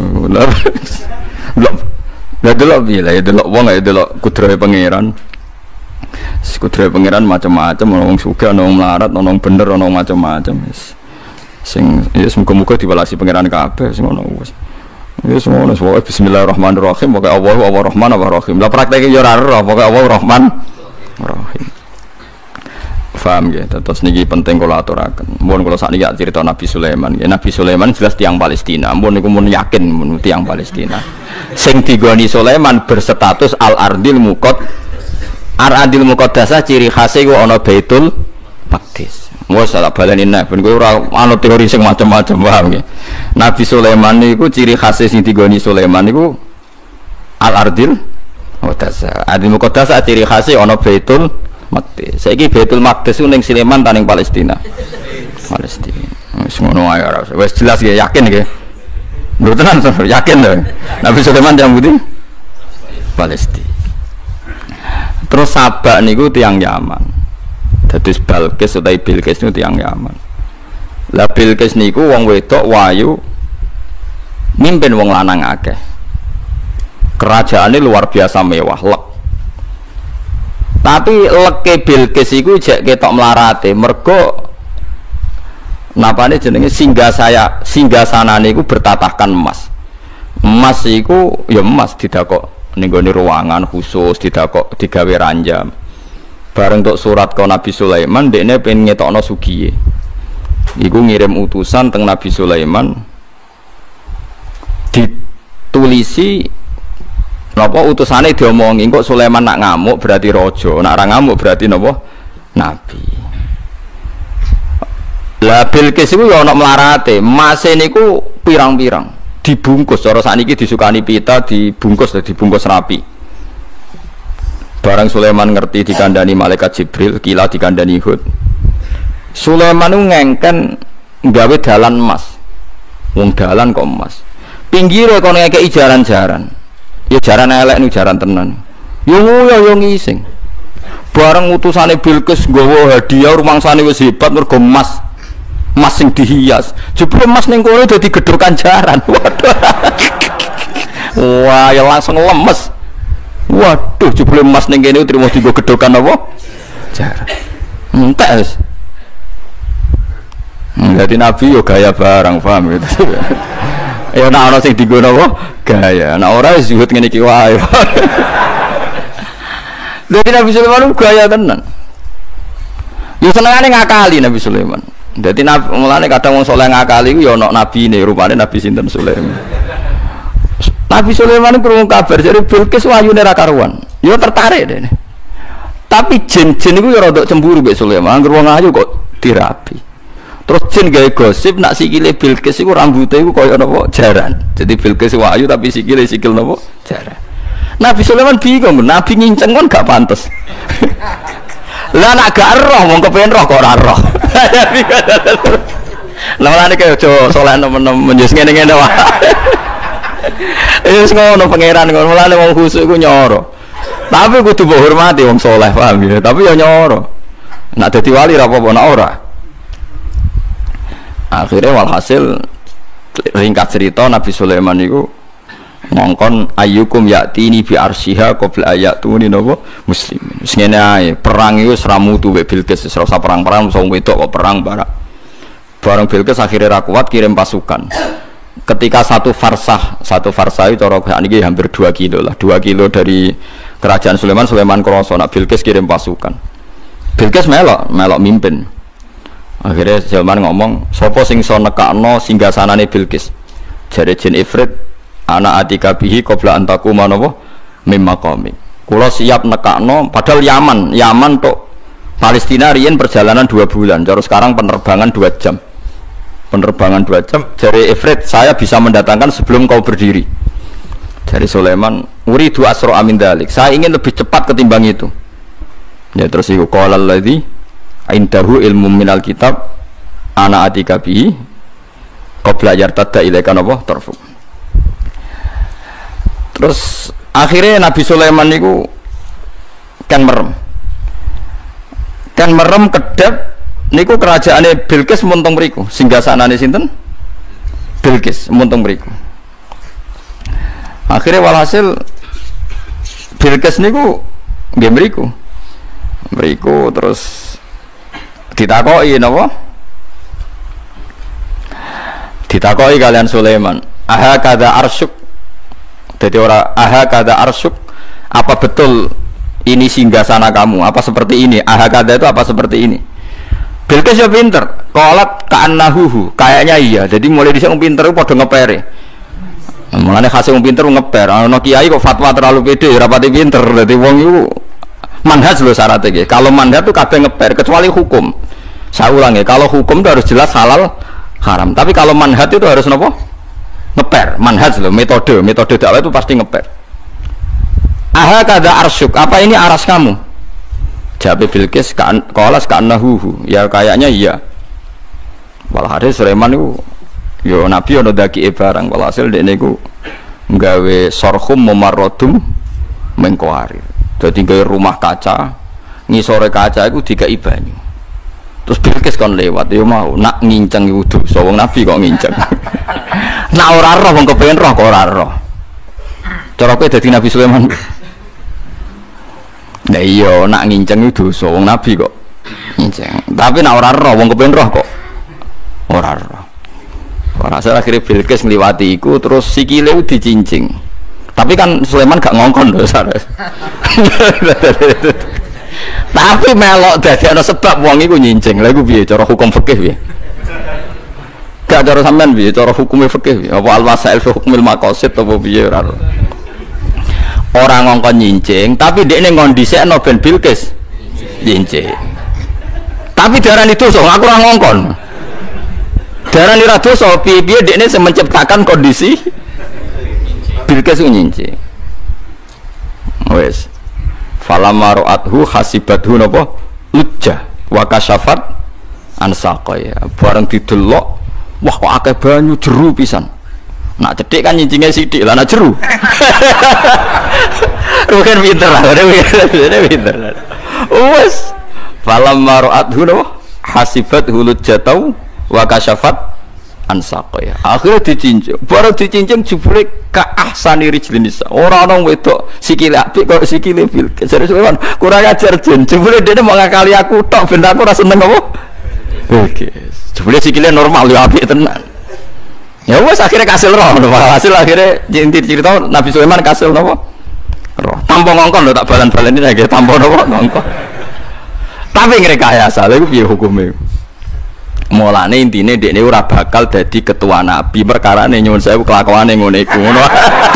Lah delok piye lah ya delok wong ya delok kudrahe pangeran. Kudrahe pangeran macam-macam, ana wong sugih, ana wong melarat, ana wong bener, ana macam-macam wis. Sing ya semoga-moga dibalasi pangeran kabeh sing ngono wis. Wis ngono wae bismillahirrahmanirrahim, pokoke Allahu Ar-Rahman Ar-Rahim. Lah prakteke yo ora ora, pokoke Allahu Rahman Rahim. Paham ya, terus niki penting kula aturaken. Mun kula sakniki cerita Nabi Sulaiman. Ya Nabi Sulaiman jelas tiyang Palestina. Mun niku mun yakin mun tiyang Palestina. Sing digoni Sulaiman berstatus al-ardil muqad. Al-ardil muqaddasah ciri khase iku ana Baitul Maqdis. Wes salah baleni nek ben kowe ora ana teori sing macam-macam paham ya. Nabi Sulaiman niku ciri khase sing digoni Sulaiman niku al-ardil muqaddasah. Ardil muqaddasah ciri khase ana Baitul Maqdis. Saiki Baitul Maqdis ning Sleman ta ning Palestina. Palestina. Wis ngono ae ora. Wis jelas ya yakin nggih. Mboten yakin lho. Nabi Sulaiman yang budi Palestina. Terus Sabak niku tiyang Yaman. Dados Balkis utawi Bilqis niku tiyang Yaman. Lah Bilqis niku wong wedok wayu mimpin wong lanang akeh. Kerajaane luar biasa mewah, lek. Tapi leke Bilqis iku jek ketok melarate mergo napane jenenge singgasanane iku bertatahkan emas. Emas iku ya emas didakok ning gone ruangan khusus, didakok digawe ranjam. Bareng tok surat ke Nabi Sulaiman dekne pengen ngetokno sugiye. Iku ngirim utusan teng Nabi Sulaiman ditulisi Napa utusane diomongi kok Sulaiman nak ngamuk berarti raja, nak ora ngamuk berarti napa? Nabi. Lah Bilqis iku ya ana mlarate, mase niku pirang-pirang. Dibungkus cara sakniki disukani pita dibungkus rapi. Barang Sulaiman ngerti dikandani malaikat Jibril, kila dikandani Hud. Sulaiman itu ngengken nggawe dalan emas. Wong dalan kok emas. Pinggire kono ngekeki jaran-jaran. Ya jaran elek niku jaran tenan. Yo ngising. Bareng utusane Bilqis nggawa hadiah rumangsane wis hebat mergo emas. Emas sing dihias. Jebule emas ning kono dadi gedhokan jaran. Waduh. Wah, ya langsung lemes. Waduh, jebule emas ning kene trimo dienggo gedhokan apa? Jaran. Entek wis. Jadi Nabi yo gaya barang, paham gitu. Ya nek ana sing dienggo apa? Gaya. Nek ora zuhud ngene iki wae. Jadi Nabi Sulaiman gaya tenan. Yo senengane ngakali Nabi Sulaiman. Jadi mulane kadang wong saleh ngakali iku ya ana nabine, rupane Nabi sinten Sulaiman. Nabi Sulaiman krungu kabar jare Bilqis wayune ra karuan. Ya tertarik dene. Tapi jin-jin iku ya rada cemburu mbek Sulaiman, anggere wong ayu kok dirapi. Terus jin gawe gosip nak sikile Bilqis iku rambute iku kaya napa jaran. Jadi Bilqis ayu tapi sikile sikil napa jaran. Nabi Sulaiman bingung, Nabi nginceng kan gak pantes. Lah nak gak roh wong kepen roh kok ora roh. Lah mulane kaya aja saleh nemen-nemen yo ngene-ngene wae. Wis ngono pangeran ngono mulane wong khusuk iku nyoro. Tapi kudu mbok hormati wong saleh, paham ya. Tapi yo nyoro. Nak dadi wali ra apa-apa nak ora. Akhirnya walhasil ringkas cerita Nabi Sulaiman itu ngongkon ayyukum ya'tini bi arsyiha qabla ayatuni napa muslimin. Wis ngene ae, perang iku wis ra mutu mek Bilqis, wis ora usah perang-perang wong wedok kok perang bareng Bilqis akhirnya ra kuat kirim pasukan. Ketika satu farsah itu cara niki hampir 2 kilo lah. 2 kilo dari kerajaan Sulaiman krasa nak Bilqis kirim pasukan. Bilqis melok mimpin. Akhirnya Sulaiman ngomong, sapa sing iso nekakno singgasanane Bilqis? Jare jin Ifrit, ana atika bihi qabla antaku manapa mim maqami. Kula siap nekakno padahal Yaman tok Palestina riyen perjalanan 2 bulan. Cara sekarang penerbangan 2 jam. Jare Ifrit, saya bisa mendatangkan sebelum kau berdiri. Jare Sulaiman, uridu asra amin dalik. Saya ingin lebih cepat ketimbang itu. Ya terus iku qala alladzi indahu ilmu minal kitab ana atika bihi qabla yartadda ilaika napa tarfu. Terus akhirnya Nabi Sulaiman niku kan merem kedep niku kerajaane Bilqis muntung mriku singgasanane sinten Bilqis muntung mriku. Akhirnya walhasil Bilqis niku nggih mriku terus ditakoki napa? Ditakoki kalian Sulaiman, aha kada arsyuk. Jadi ora aha kada arsyuk, apa betul ini singgasana kamu? Apa seperti ini? Aha kada itu apa seperti ini? Bilqis ya pinter. Qalat ka'annahu, kayaknya iya. Jadi mulai dhisik wong pinter ku padha ngepere. Mulane khase wong pinter ngeper. Ana kiai kok fatwa terlalu pede, ora pati pinter. Dadi wong iku manhaj lho syaratnya. Kalau manhaj itu kabeh ngeper kecuali hukum. Saya ulangi, kalau hukum itu harus jelas halal haram. Tapi kalau manhaj itu harus apa? Ngeper. Manhaj loh, metode dakwah itu pasti ngeper. Aha kada arsyuk, apa ini aras kamu? Jawab Bilqis, qalas ka'annahu. Ya kayaknya iya. Walhasil Sulaiman itu yo nabi ono daki barang. Walhasil dekne iku nggawe sorhum mumarradum mengkoari. Jadi gawe rumah kaca, ngisore kaca iku dikai banyu. Terus Bilqis kon lewat, yo mau nak nginceng iku dosa, wong nabi kok nginceng. Nak ora roh wong kepengin roh kok ora roh. Cara kowe dadi Nabi Sulaiman. Lah iya nak nginceng iku dosa, wong nabi kok nginceng. Tapi nak ora roh wong kepengin roh kok ora roh. Ora akhirnya Bilqis ngliwati iku terus sikile dicincing. Tapi kan Sulaiman gak ngongkon lho sares. Tapi melok dadi ana sebab wong iku nyincing. Lha iku piye cara hukum fikih piye? Gak cara sampean piye cara hukume fikih piye? Apa al-wasail fi hukmil maqasid apa piye ora. orang ngongkon nyincing tapi dekne ngondisekno ben Bilqis nyincing. Tapi darani dosa, aku ora ngongkon. Darani ra dosa, piye-piye dekne sing menciptakan kondisi Bilqis nyincing. Wes. Falamma ra'athu hasibathu napa? Lujja wa kasyafat an saqaya. Bareng didelok, wah kok akeh banyu jeru pisan. Nak cedhik kan nyincinge sithik lah nak jeru. Rugen pinter lah, pinter. Wes. Falamma ra'athu hasibat hulujatau wa kasyafat an saqaya. Akhire dicincing. Baru dicincing jebule ka ahsani rijlinisa. Ora ana wedok sikile apik kok sikile Bilqis. Jare Sulaiman, kurang ajar jen. Jebule dene mau ngakali aku tok ben aku ora seneng apa? Bilqis. Jebule sikile normal yo apik tenan. Ya wes akhirnya kasil roh, hasil akhirnya inti cerita Nabi Sulaiman kasil nopo roh. Tanpa ngongkon lo tak balan-balan ini lagi tanpa nopo ngongkon. Tapi ngrekayasa, lha iku piye hukume? Mulane intine dekne ora bakal dadi ketua nabi perkarane nyuwun sewu kelakuane ngene iku ngono.